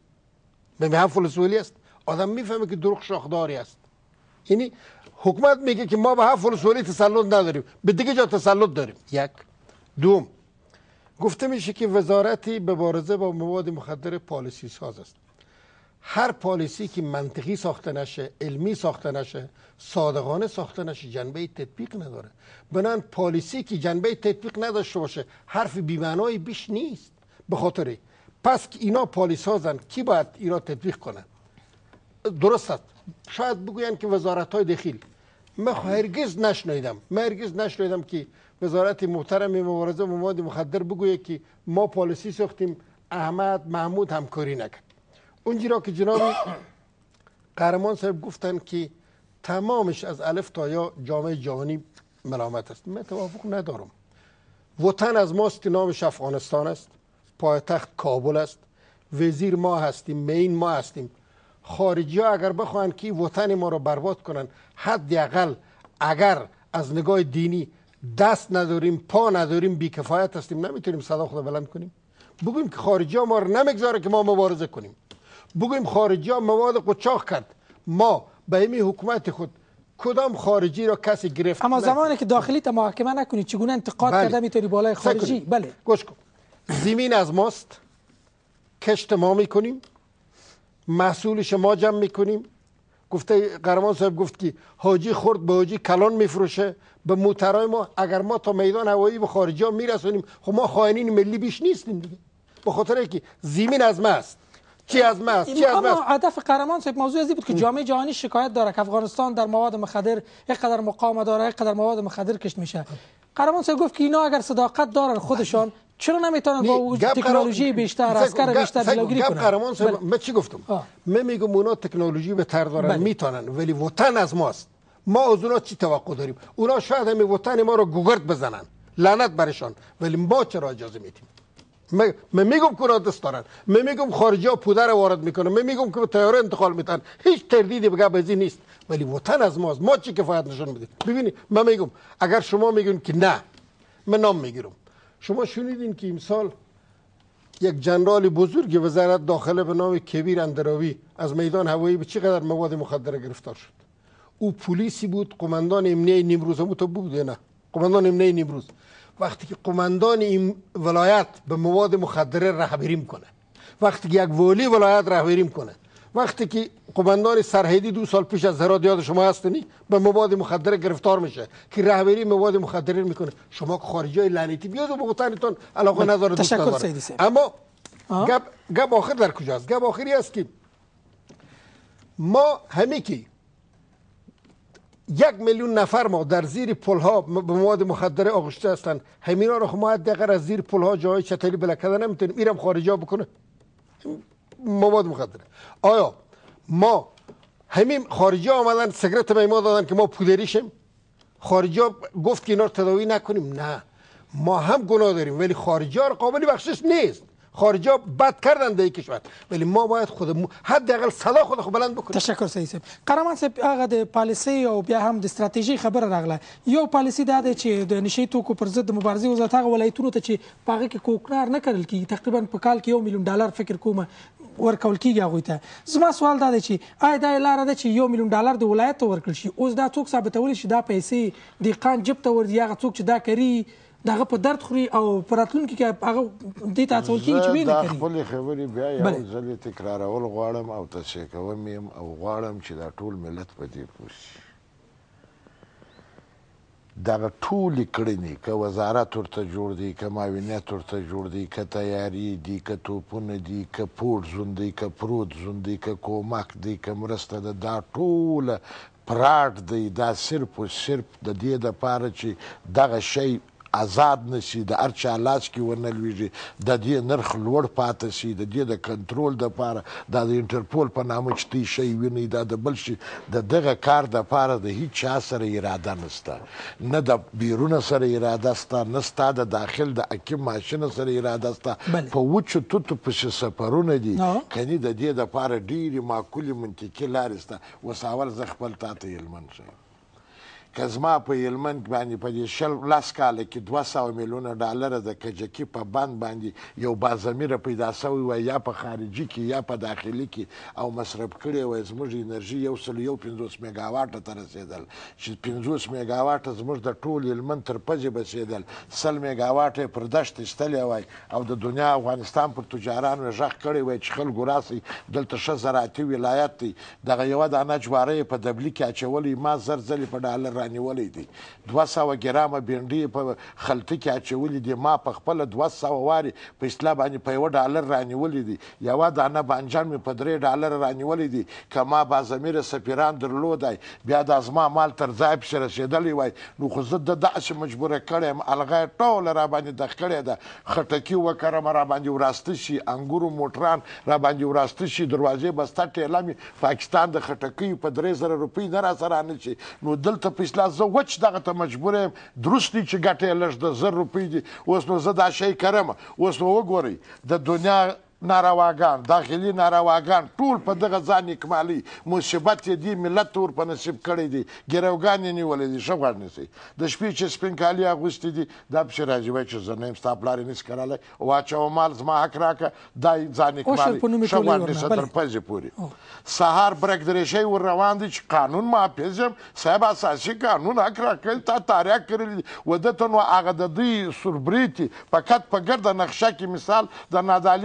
به 7 ولسوالی است؟ آدم میفهمه که دروغ شاخداری است. یعنی حکومت میگه که ما به 7 ولسوالی تسلط نداریم، به دیگه جا تسلط داریم. یک. دوم، گفته میشه که وزارتی مبارزه با مواد مخدر پالیسی ساز است. هر پالیسی که منطقی ساخته نشه، علمی ساخته نشه، صادقانه ساخته نشه، جنبه تطبیق نداره. بنابراین پالیسی که جنبه تطبیق نداشته باشه حرف بی‌معنایی بیش نیست. به خاطر پس که اینا پالیسی سازن، کی باید اینا تطبیق کنه؟ درست است. شاید بگوین که وزارت‌های داخلی. من هرگز نشنیدم که وزارت محترم مبارزه با مواد مخدر بگوید که ما پالیسی ساختیم، احمد محمود همکاری نکرد. اونجی را که جناب قهرمان صاحب گفتن که تمامش از الف تا یا جامعه جهانی ملامت است، من توافق ندارم. وطن از ماست، نامش افغانستان است، پایتخت کابل است، وزیر ما هستیم، مین ما هستیم. خارجی ها اگر بخواهن که وطن ما رو برباد کنن، حداقل اگر از نگاه دینی دست نداریم، پا نداریم، بیکفایت هستیم، نمیتونیم صدا خود بلند کنیم. بگویم که خارجی ها ما رو نمیگذاره که ما مبارزه کنیم. بگویم خارجی ها مواد قاچاق کرد، ما به این حکومت خود کدام خارجی را کسی گرفت؟ اما زمانی که داخلی تا محاکمه نکنی چگونه انتقاد کرده میتونی بالای خارجی؟ بله گوش کن. زمین از ماست، کشت ما میکنیم، محصولش ما جمع میکنیم. گفته قهرمان صاحب گفت که حاجی خورد به حاجی کلان میفروشه. به موترای ما اگر ما تا میدان هوایی به خارجی ها میرسونیم، خب ما خائنین ملی بیش نیستیم دیگه. به خاطر که زمین از ما است، چی از ما است چی از ما است. اما هدف قهرمان صاحب موضوع ازی بود که جامعه جهانی شکایت داره که افغانستان در مواد مخدر اینقدر مقاومت داره، اینقدر مواد مخدر کشت میشه. قهرمان صاحب گفت که اینا اگر صداقت دارن خودشان چرا نمیتونن با تکنولوژی بیشتر، عسکر بیشتر جلوگیری کنن؟ قهرمان صاحب من چی گفتم؟ من میگم اونا تکنولوژی بهتر دارن میتونن، ولی وطن از ماست. ما از اونا چی توقع داریم؟ اونا شاید همین وطن ما رو گوگرد بزنن، لعنت برشان، ولی ما چرا اجازه میدیم؟ من میگم که دست دارن، من میگم خارجی ها پودر وارد میکنن، من میگم که طیاره انتقال میتن، هیچ تردیدی بگه بازی نیست، ولی وطن از ماست. ما چی کفایت نشون میدیم؟ ببینید من میگم اگر شما میگین که نه، من نام میگیرم. شما شنیدین که امسال یک جنرال بزرگ وزارت داخله به نام کبیر اندراوی از میدان هوایی به چقدر مواد مخدر گرفتار شد؟ او پلیسی بود، قماندان امنیه نیمروز هم تو بود نه؟ قماندان امنیه نیمروز. وقتی که قماندان این ولایت به مواد مخدر رهبری میکنه، وقتی که یک والی ولایت رهبری میکنه، وقتی که قماندان سرحدی 2 سال پیش از هرات یاد شما هستنی به مواد مخدر گرفتار میشه که رهبری مواد مخدر میکنه، شما که خارجی لعنتی بیاد و به وطنتون علاقه نداره، دوست نداره. اما گپ آخر در کجاست؟ گپ آخری است که ما همین که 1 میلیون نفر ما در زیر پلها به مواد مخدر آغشته هستند، همینا رو ما حداقل از زیر پلها جای چتری بلکده نمیتونیم ایرم خارجی ها بکنه مواد مخدر. آیا ما همین خارجی ها آمدن سیگرت به ما دادن که ما پودری شیم؟ خارجی ها گفت که اینا رو تداوی نکنیم؟ نه، ما هم گناه داریم، ولی خارجی ها قابل بخشش نیست. خارجی ها بد کردن در کشور، ولی ما باید خودمون حداقل صدا خود بلند بکنیم. تشکر سید صاحب. قهرمان صاحب هغه د پالیسي او بیا هم د استراتیژي خبره راغله. یو پالیسي دا ده چې د نشي توکو پر ضد مبارزې وزارت هغه ولایتونو ته چې په هغه کې کوکنار نه کرل کیږي، تقریبا په کال کې 1 میلیون ډالر فکر کوم ورکول کیږي هغوی ته. زما سوال دا دی چې آیا دا لاره ده چې 1 میلیون ډالر د ولایت ته ورکړل شي؟ اوس دا څوک ثابتولی شي دا پیسې دهقان جیب ته ورځي؟ هغه څوک چې دا کوي دغه په درد خوري او په راتلونکي کې هغه دې ته هڅول کېږي چې ویې نه کوي. زه د خپلې خبرې بیا یو ځل تکرارول غواړم او تصحیح کوم یم او غواړم چې دا ټول ملت په دې پوه شي. دغه ټولې کړنې که وزارت ورته جوړ دی، که معاونیت ورته جوړ دی، که تیاري دي، که توپونه دي، که پوډ زون دی، که پرود زون دی، که کومک دی، که مرسته ده، دا ټوله پراډ دی. دا صرف و صرف د دې دپاره چې دغه شی آزاد نشي، د هر چا لاس کې ونه لویږي، د دې نرخ لوړ پاتې شي، د دې د کنټرول دپاره دا د انټرپول په نامه چې تی شی وینئ، دا د بل شي د دغه کار دپاره د هیڅ چا سره اراده نشته، نه د بیرونه سره اراده شته، نه ستا د داخل د حکیم ماشینه سره اراده شته. په وچو توتو پسې سفرونه دي، کني د دې دپاره ډېرې معقولې منطقي لارې شته. اوس اول زه خپل تا ته هلمند ښیم که زما په هلمند باندې په دې 10 کاله کې 200 میلیونه ډالره د کجکي په بند باندې یو بازمیره پیدا شوی وای، یا په خارجي کې یا په داخلي کې، او مصرف کړی وای زموږ انرژي 150 میګاواټه ته رسېدل، چې 50 میګاواټه زموږ د ټول هلمند تر پزې بسېدل، 100 میګاواټه یې پر دښت ایستلی وای، او د دنیا افغانستان پر تجارانو یې غږ کړی وای چې خلکو راسئ دلته ښه زراعتي ولایت دی. دغه یوه دانه جواره یې په دبلي کې اچولی، ما زر ځلې په ډالر رانیولی دی. 200 ګرامه بینډۍ په خلطه کې اچولی دی، ما په خپله 200 وارې په اصطلاح باندې په 1 ډالر رانیولی دی. یوه دانه بانجان مې په 3 ډالره رانیولی دی. که ما بازمیره سفیران درلودی، بیا دا زما مال تر ځای پسې رسېدلی وای، نو خو زه د داسې مجبوره کړی یم، الغه یې ټوله را باندې دغ کړې ده. خټکي وکرمه را باندې وراسته شي، انګورو موټران را باندې وراسته شي، دروازې بسته ټیله مې پاکستان د خټکیو په 3000 روپۍ نه را سره نه شي. نو دلته په اصطلاح زه وچ دغه ته مجبوره یم. درست دی چې ګټه یې لږ د 1000 روپۍ دي. اوس نو زه دا شی کرم. اوس نو وګورئ د دنیا نارواګان، داخلي نارواګان ټول په دغه ځان اکمالي مصیبت یې دې ملت ته ور په نصیب کړی دی. ګروګان یې نیولی دی. ښه غوږ نیسئ. د شپې چې سپین کالي اغوستي دي دا پسې راځي وایي چې زه نه یم ستا پلار یې نسي کړلی، واچوه مال زما حق راکړه، دا ځان اکمالي ښه غوږ نیسه تر پزې پورې. سهار برک درېشۍ ور روان دی چې قانون محافظ یم صاحب، اساسي قانون حق راکړی، تا تاریخ کړلی دي. و ده ته نو هغه د دوی سوربریتي فقط په ګرده نقشه کې مثال د نادعلي محکمه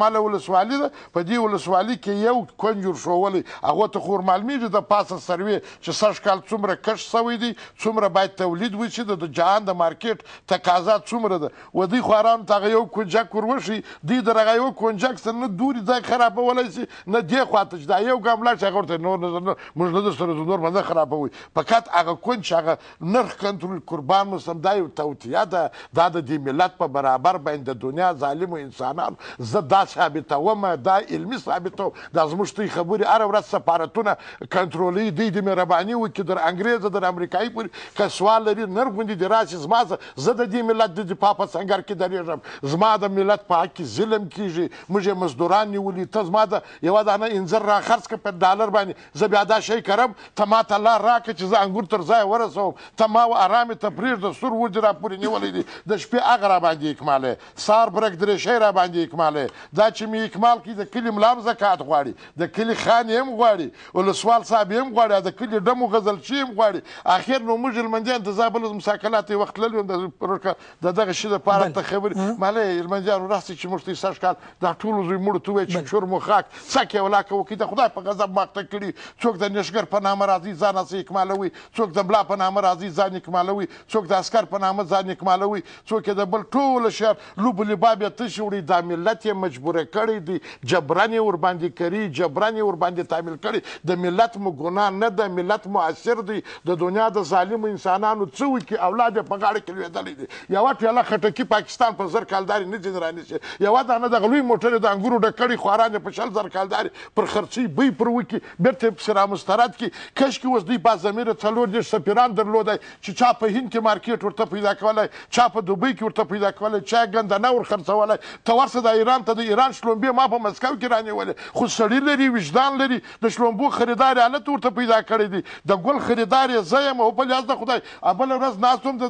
شماله ولسوالي ده په دې ولسوالي کې یو کونج ورښولی هغو ته خو ورمعلومیږي د پاسه سروې چې سږ کال څومره کښت شوی دی څومره باید تولید وشي د جهان د مارکیټ تقاضا څومره ده و دوی خوارانو ته هغه یو کنجک ور وښي دوی د هغه یو کنجک سره نه دوري ځای خرابولی شي نه دې خواته چې دا یو ګام لاړ شي هغه ورته نور موږ نه درسره نور به نه خرابوي فقط هغه کونج چې هغه نرخ کنټرول قربان مسلم دا یو توطیه ده دا د دې ملت په برابر باندې د دنیا ظالمو انسانانو زه دا ثابتوم دا علمي ثابتوم دا زموږ دوی خبرې هره ورځ سفارتونه کنټرولوي دوی د مهرباني وکړي در انګریزه در امریکایي پورې که سوال لري نر غوندې دې راشي زما زه د دې ملت د دفاع په سنګر کې درېږم زما د ملت په حق کې ظلم کېږي موږ یې مزدوران نیولي ته زما د یوه دانه انځر را خرڅ کړه په ډالر باندې زه بیا دا شی کرم ته ما ته لار راکړه چې زه انګور تر ځایه ورسوم ته ما ارامې ته پرېږده سور وجې را پورې نیولی دي د شپې هغه را باندې اکمالی سهار برک درېشی را باندې اکمالی دا چې مې اکمال کړي د کلي ملا هم زکات غواړي د کلي خان یې هم غواړي ولسوال صاحب یې هم غواړي د کلي ډمو غزلچي هم غواړي اخر نو موږ هلمندیان ته زه بل مساکلات یې وخت تللی وم د دغه شي دپاره ته خبرې مالی هلمندیانو راسئ چې موږ ته یې سږ کال دا ټولو زوی مړو ته ووایي چې چور مو خاک څک یې ولاکه وکړي د خدای په غضب ماخته کړي څوک د نېشګر په نامه راځي ځان هسې اکمالوي څوک د ملا په نامه راځي ځان اکمالوي څوک د عسکر په نامه ځان اکمالوي څوک یې د بل ټوله شهر لوبو لباب یې تشي وړي دا ملت یې مجبوره کړی دی جبران یې ورباندې کوي جبران یې ورباندې تعمیل کړی د ملت مو ګناه نه ده ملت مؤثر دی د دنیا د ظالمو انسانانو څه وکړي اولاد یې په غاړه کې لوېدلی دی یوه ټیله خټکي پاکستان په 1000 کالدارې نه ځینې رانیسي یوه دانه دغه لوی موټر د انګورو ډک کړي خواران یې په 10000 کالدارې پر خرڅوي بوی پر وکړي بېرته یې پسې رامسترد کړي کشکې اوس دوی باضمیره 40 سفیران درلودی چې چا په هند کې مارکیټ ورته پیدا کولی چا په دوبۍ کې ورته پیدا کولی چا ګندنه ور خرڅولی ته ورسه د ایران ته د ایران شلومبې ما په مسکو کې رانیولې خو سړي لري وجدان لري د شلومبو خریدار یې هلته ورته پیدا کړی دی د ګل خریدار یې زه یم او په لیاز د خدای بله ورځ ناست وم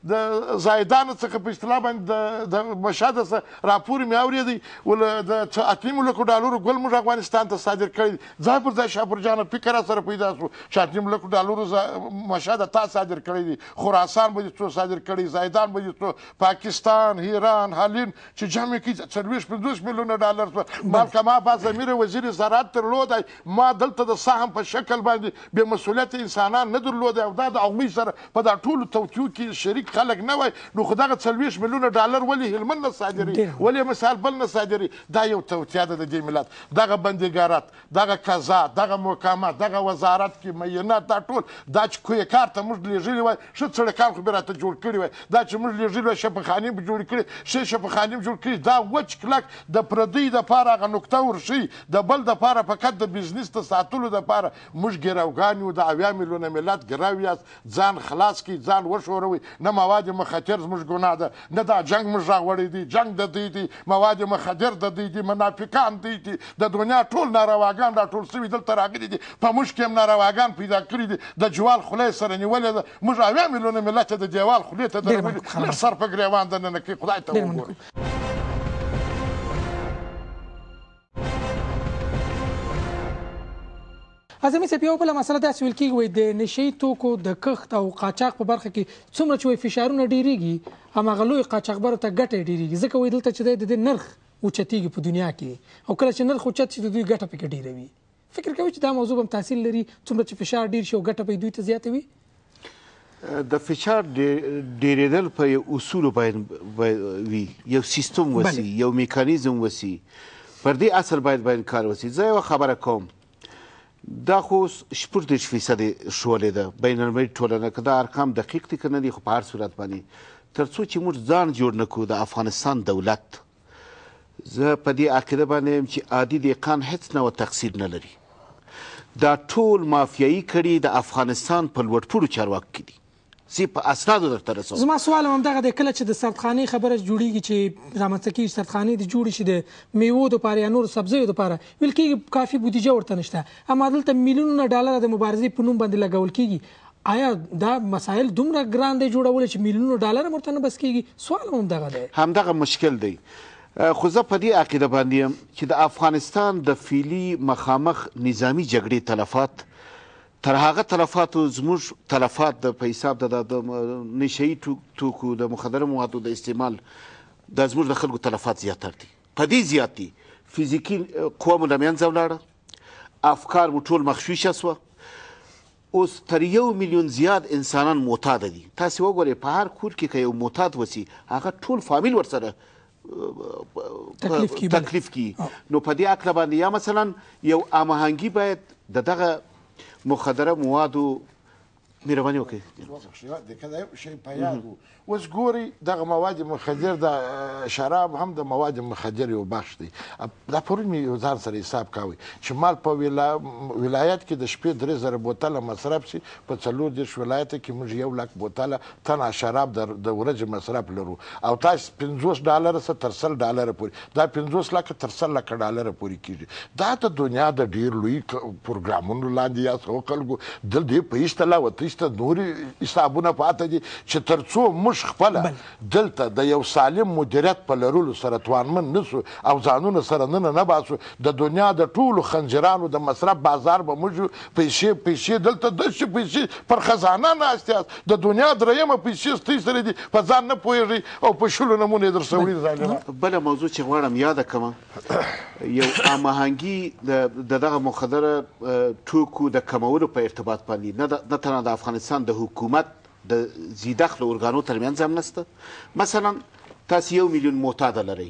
د زایدانو څخه په اصطلاح باندې د مشهده څخه راپور مې اورېدی د 8 لکو ډالرو ګل موږ افغانستان ته صادر کړی ځای پر ځای شاپور جانه فکر سره پیدا شو چې 8 لکو ډالرو مشهده تا صادر کړی دي خراسان به دې څو صادر کړي زایدان به دې څو پاکستان ایران هالین چې جمع کړي 40-50 میلیونه ډالر مالکه ما باضمیره وزیر زراعت درلودی ما دلته د سهم په شکل باندې بې مسؤلیت انسانان نه درلودی او دا د هغوی سره په دا ټولو توطیو کې شریک خلک نه وای نو خو دغه 40 میلیونه ډالر ولې هلمند نه صادروي ولې مثال بل نه صادروي دا یو توطیه ده د دې ملت دغه بندیګارات دغه قضا دغه محکمات دغه وزارت کې معینات دا ټول دا چې کوی کار ته موږ لیږلي وای ښه سړکان خو بیا راته جوړ کړي وای دا چې موږ لیږلي وای شفاخانې به جوړې کړي ښې شفاخانې به جوړ کړي دا وچ کلک د پردۍ دپاره هغه نقطه ورښي د بل دپاره فقط د بزنس د ساتلو دپاره موږ ګیروګان یو د 80 میلیونه ملت ګیرو یاست ځان خلاص کړي ځان وښوروئ نه مواد مخدر زموږ ګناه ده نه دا جنګ موږ راوړی دی جنګ د دوی دی مواد مخدر د دوی دي منافقان دوی دي د دنیا ټول نارواګان را ټول سوي دلته راغلي دي په موږ کې هم نارواګان پیدا کړي دي د جوال خولۍ سره نیولې ده موږ 80 میلیونه ملت د دیوال خولې ته درولي لږ سر په ګریوان دننه کوي خدای ته وګورئ اعظمي صاحب یو بله مسله داسې ویل کېږي وایي د نشهیي توکو د کښت او قاچاق په برخه کې څومره چې وایي فشارونه ډېرېږي هماغه لویو قاچاقبرو ته ګټه ډېرېږي ځکه وایي دلته چې دی د دې نرخ اوچتېږي په دنیا کې او کله چې نرخ اوچت شي د دوی ګټه پکې ډېره وي فکر کوئ چې دا موضوع هم تاثیر لري څومره چې فشار ډېر شي او ګټه به دوی ته زیاته وي د فشار ډېرېدل په یو اصولو باید وي یو سیستم وسي یو میکانیزم وسي پر دې اصل باید کار وسي زه یوه خبره کوم دا خو 14% شولې ده بین المللي ټولنه که دا ارقام دقیق دي که نه دي خو په هر صورت باندې تر څو چې موږ ځان جوړ نه کړو د افغانستان دولت زه په دې عقیده باندې یم چې عادي دهقان هېڅ نوع تقصیر نه لري دا ټول مافیایي کړي د افغانستان په لوړپوړو چارواکو کې دي زه په اسنادو درته رسوم زما سوال هم همدغه دی کله چې د سردخانې خبره جوړېږي چې رامنځته کېږي سردخانې د جوړې شي د میوو دپاره یا نورو سبزیو دپاره ویل کېږي کافي بودیجه ورته نشته اما دلته میلیونونه ډالره د مبارزې په نوم باندې لګول کېږي آیا دا مسایل دومره ګران دی جوړولی چې میلیونونه ډالر هم ورته نه بس کېږي سوال هم همدغه دی همدغه مشکل دی خو زه په دې عقیده باندې یم چې د افغانستان د فعلي مخامخ نظامي جګړې تلفات تر هغه تلفاتو زموږ تلفات د په حساب د نشهیي توکو د مخدره موادو د استعمال دا زموږ د خلکو تلفات زیاتر دي په دې زیات دي فیزیکي قوه مو له منځه ولاړه، افکار مو ټول مخشوشه سوه. اوس تر 1 میلیون زیات انسانان معتاده دي. تاسې وګورئ په هر کور کې که یو معتاد وسي هغه ټول فامیل ورسره تکلیف کی. نو په دې عقله باندې یا مثلا یو هماهنګي باید د دغه مخدره موادو مهرباني وکړئ د کله یو شی په یاد و. اوس ګوري دغه مواد مخدر د شراب هم د مواد مخدر یو بخش دی. دا پرون مې یو ځان سره حساب کوي چې مال په ولایت کې د شپې 3000 بوتله مصرف شي، په 40 ولایتو کې موږ 1 لک بوتله تنه شراب د ورځې مصرف لرو، او تاسو $50 څخه تر $100 پورې، دا 50 لک تر $100 پورې کیږي. دا د دنیا د ډیر لوی پروګرامونو لاندې یا څو خلکو دل دې په ایستلا وته نوري حسابونه پاته دي چې ترڅو موږ خپل دلته د یو سالم مدیریت په لرلو سره توانمن نسو او ځانونه سره نه باسو، د دنیا د ټولو خنجرانو د مصرف بازار به موږ پیسې دلته داسې پیسې پر خزانه ناستیاست، د دنیا درېیمه پیسې ستاسو سره دي، په ځان نه پوهېږئ او په شلو نمونې در سوړي ظالمه. بله موضوع چې غواړم یاده کړم، یو هماهنګي د دغه مخدره توکو د کمولو په ارتباط باندې نه تنها د افغانستان د حکومت د زیدخلو ارګانو ترمنځ هم نشته. مثلا تاسو 1 میلیون معتاده لرئ،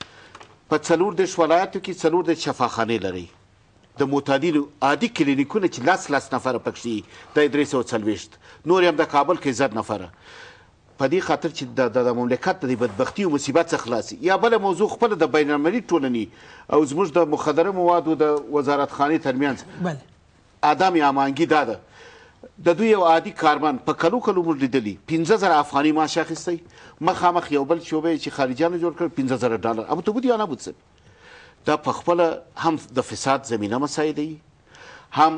په 14 ولایتو کې 14 شفاخانې لرئ، د معتادینو عادي کلینیکونه چې 10 نفره پکې د 340 نور هم د کابل کې 10 نفره، په دې خاطر چې د مملکت د بدبختي او مصیبت څخه خلاصي. یا بله موضوع خپله د بین المللي ټولنې او زموږ د مخدره موادو د وزارت خانې ترمنځ عدم هماهنګي دا ده. د دوی یو عادي کارمن په کلو موږ لیدلي 15000 افغاني معاش اخیستی، مخامخ یو بل شعبه چې خارجیانو جوړ کړ $15000. اما تو بود یا نبود سن. دا په خپله هم د فساد زمینه مساعدوي، هم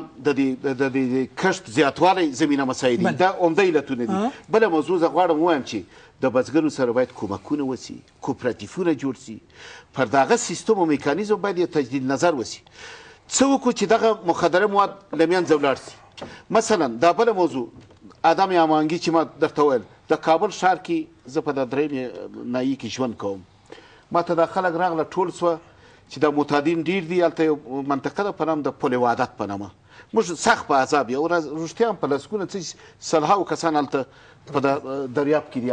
د کشت زیاتوالی زمینه مساعدوي. دا عمده علتونه دي. بله موضوع زه غواړم ووایم چې د بزګرو سره باید کومکونه وسي، کوپراتیفونه جوړ سي، پر دغه سیستم او میکانیزم باید یو تجدید نظر وسي. څه وکړو چې دغه مخدره مواد له منځه ولاړ سي. مثلا دا بله موضوع عدم هماهنګي چې ما درته ویل، د کابل ښار کې زه په د درېیمې ناحیې کې ژوند کوم، ما ته دا خلک راغله ټول سوه چې د معتادین ډېر دي. هلته یو منطقه ده په نام د پل وحدت په نامه، موږ سخت په عذاب یو رښتیا هم په لسګونه څه سلهاو کسان هلته په دریاب کې دي.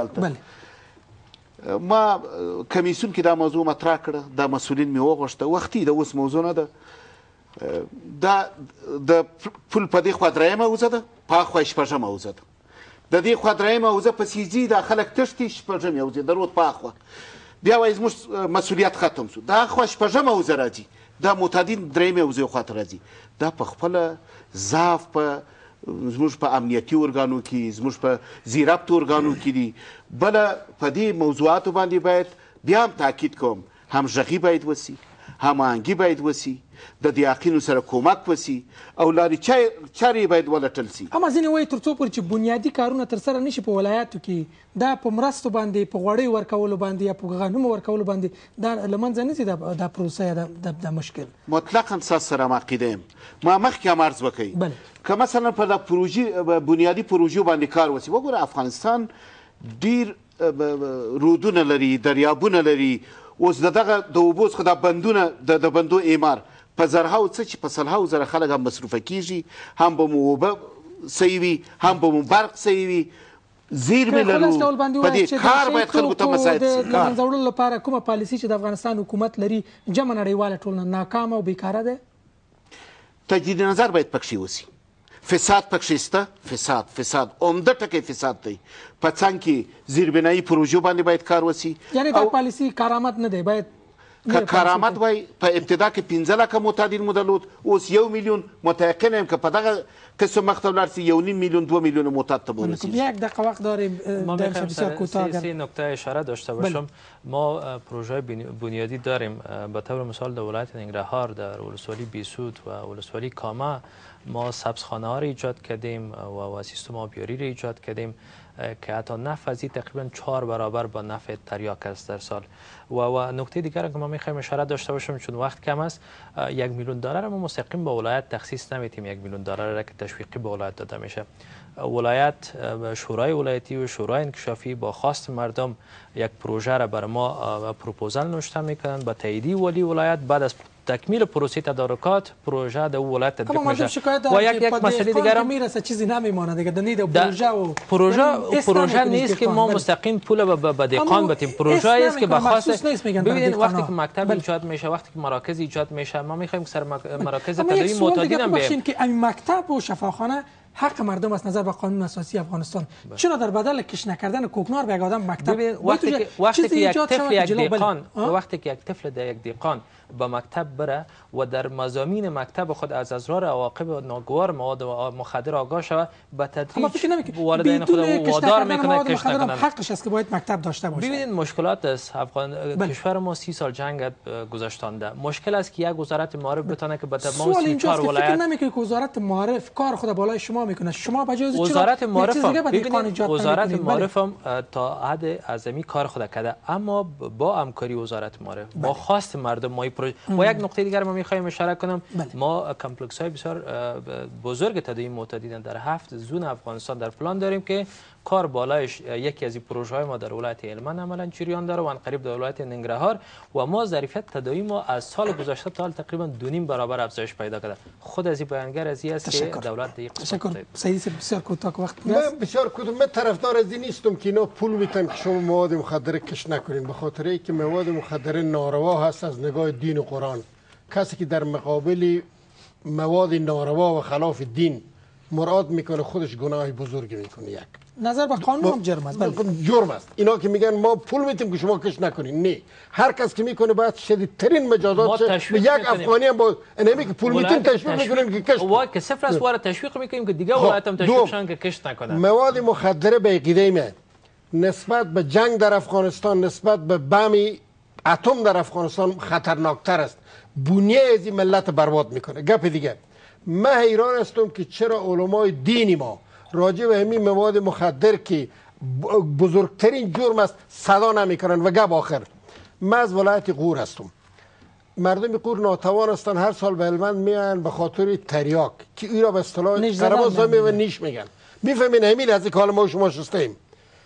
هلته ما کمیسیون کې دا موضوع مطرح کړه، دا مسؤلین مې وغوښته، وختي د اوس موضوع نه ده. دا د پل په دې خوا 3مه حوزه ده، په هغه خوا 6مه حوزه ده. د دې خوا 3مه حوزه پسې ځي، دا خلک تښتي 6مې حوزې د رود په هغه خوا، بیا وایي زموږ مسؤلیت ختم شو، د هغه خوا 6مه حوزه راځي، دا معتادین 3مې حوزې خواته راځي. دا په خپله ضعف په زموږ په امنیتي ارګانو کې، زموږ په زیربط ارګانو کې دي. بله په دې موضوعاتو باندې باید بیا هم تاکید کوم، همغږي باید وسي، هماهنګي باید وسي، د دیاقینو سره کومک وسي، او لارې چارې باید ولټل سي. اما ځینې وایي تر څو پورې چې بنیادي کارونه ترسره نشي په ولایاتو کې، دا په مرستو باندې، په غوړیو ورکولو باندې یا په غنمو ورکولو باندې دا له منځه نه ځي دا پروسه یا دا مشکل. مطلقا ستاسو سره هم عقیده یم. ما مخکې هم عرض وکړئ که مثلا په دا بنیادي پروژو باندې کار وسي. وګوره افغانستان ډیر رودونه لري، دریابونه لري. اوس دغه د اوبو څخه دا بندونه د بندو اعمار په زرهاو څه چې په سلهاو زره خلک هم مصروفه کیږي، هم به مو اوبه صحیح وي، هم به مو برق صحیح وي، زیرمې لرو. په دې کار باید خلکو ته مساعد سي. د منځه وړلو لپاره کومه پالیسي چې د افغانستان حکومت لري جمع نړیواله ټولنه ناکامه او بیکاره ده؟ تجدید نظر باید پکښې وسي. فساد پکښې شته، فساد عمده ټکی فساد دی. په څنګ کې زیربنایي پروژو باندې باید کار وسي. یعنی دا پالیسي کارآمد نه دی، باید که کارآمد وای په ابتدا کې 15 لکه معتادین مو درلود، اوس 1 میلیون. متیقن یم که په دغه قسم مخ ته ولاړ سي 1.5 میلیون 2 میلیون معتاد ته برسیم. یک دقیقه وقت داریم. ما میخوایم سه نکته اشاره داشته باشم. ما پروژه بنیادی داریم. به طور مثال در ولایت ننگرهار در ولسوالی بیسود و ولسوالی کامه ما سبزخانه ها را ایجاد کردیم و سیستم آبیاری را ایجاد کردیم که حتی نفع از این تقریبا 4 برابر با نفع تریاک است در سال. و نکته دیگر که ما میخوایم اشاره داشته باشم چون وقت کم است، $1 میلیون ما مستقیم به ولایت تخصیص نمیتیم. $1 میلیون را که تشویقی به ولایت داده میشه. ولایت شورای ولایتی و شورای انکشافی با خواست مردم یک پروژه را بر ما پروپوزال نوشته میکنن با تاییدی ولی ولایت. بعد از تکمیل پروسه تدارکات پروژه در ولایت تطبیق میشه. و یک مسئله دیگر هم میرسه چیزی نمیمونه دیگه. پروژه نیست که ما مستقیم پول به دهقان بدیم. پروژه است که بخواست ببینید وقتی که مکتب ایجاد میشه، وقتی که مراکز ایجاد میشه، ما میخوایم سر مراکز تداوی معتادین بیایم که این مکتب و شفاخانه حق مردم از نظر به قانون اساسی افغانستان. چرا در بدل کش نکردن کوکنار به یک آدم مکتب وقتی که یک طفل در یک دهقان به مکتب بره و در مضامین مکتب خود از اضرار عواقب ناگوار مواد مخدر آگاه شود، به تدریج والدین خود وادار میکنه کش نکنن. حقش است که باید مکتب داشته باشه. ببینید مشکلات است. کشور ما 30 سال جنگ گذشتانده. مشکل است که یک وزارت معارف بتونه که به تمام 34 ولایت فکر نمیکنه که وزارت معارف کار خود بالای شما میکنه. شما بجای وزارت معارف هم تا حد اعظمی کار خود کرده، اما با همکاری وزارت معارف با خواست مردم ما و یک نقطه دیگر ما میخوایم اشاره کنم. ما کمپلکس های بسیار بزرگ تداوی معتادین در 7 زون افغانستان در پلان داریم که کار بالایش یکی از این پروژه های ما در ولایت هلمند عملا جریان داره و ان قریب در ولایت ننگرهار و ما ظرفیت تداوی ما از سال گذشته تا تقریبا 2.5 برابر افزایش پیدا کرده. خود از این بیانگر از این است که دولت دیگه سیدی بسیار کوتاه وقت من بسیار کوتاه. من طرفدار از این نیستم که اینا پول میتن که شما مواد مخدر کش نکنین، به خاطر اینکه مواد مخدر ناروا هست از نگاه دین و قرآن. کسی که در مقابل مواد ناروا و خلاف دین مراد میکنه خودش گناه بزرگی میکنه. یک نظر به قانون هم جرم است. جرم است. اینا که میگن ما پول میتیم که شما کش نکنین، نه، هر کس که میکنه باید شدیدترین مجازات شه. یک افغانی هم با نمی که پول میتیم تشویق میکنن که کش که صفر از واره تشویق میکنیم که دیگه ولایت هم تشویق شون که کش نکنن. مواد مخدر به عقیده من نسبت به جنگ در افغانستان، نسبت به بم اتم در افغانستان خطرناکتر است. بنیه از این ملت برباد میکنه. گپ دیگه، من حیران هستم که چرا علمای دینی ما راجع به همین مواد مخدر که بزرگترین جرم است صدا نمیکنن. و گپ آخر، من از ولایت غور هستم. مردم غور ناتوان هستن، هر سال به هلمند میان به خاطر تریاک که او را به اصطلاح قربازامی و نیش میگن. میفهمین همین از این حال ما شما شستیم.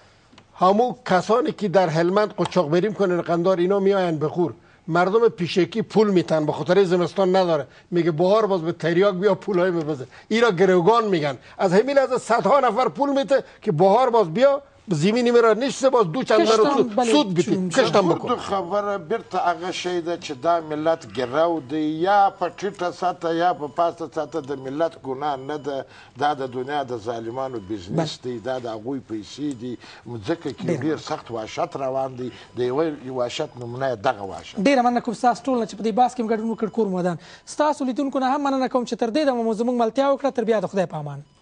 همو کسانی که در هلمند قاچاق بریم کنن قندار اینا میاین به غور. مردم پیشکی پول میتن به خاطر زمستان نداره، میگه بهار باز به تریاک بیا پولای بزن. اینا گروگان میگن. از همین از صدها نفر پول میته که بهار باز بیا زمینی میره نشسته باز دو چند رو سود بیتی کشتم بکن. خبره بیرته هغه شی ده چې دا ملت ګراو دی یا په ټیټه سطح یا په پاسته سطح د ملت ګناه نه ده. دا د دنیا د ظالمانو بزنس دی، دا د هغوی پیسې دي. ځکه کې ډېر سخت وحشت روان دی. د یوه وحشت نمونه دغه وحشت. ډېره مننه کوم ستاسو ټول نه چې په دې بحث کې مو ګډون وکړ. کور مودان ستاسو لیدونکو نه هم مننه کوم چې تر دې دمه مو زموږ ملتیا وکړه. تر بیا د خدای په امان.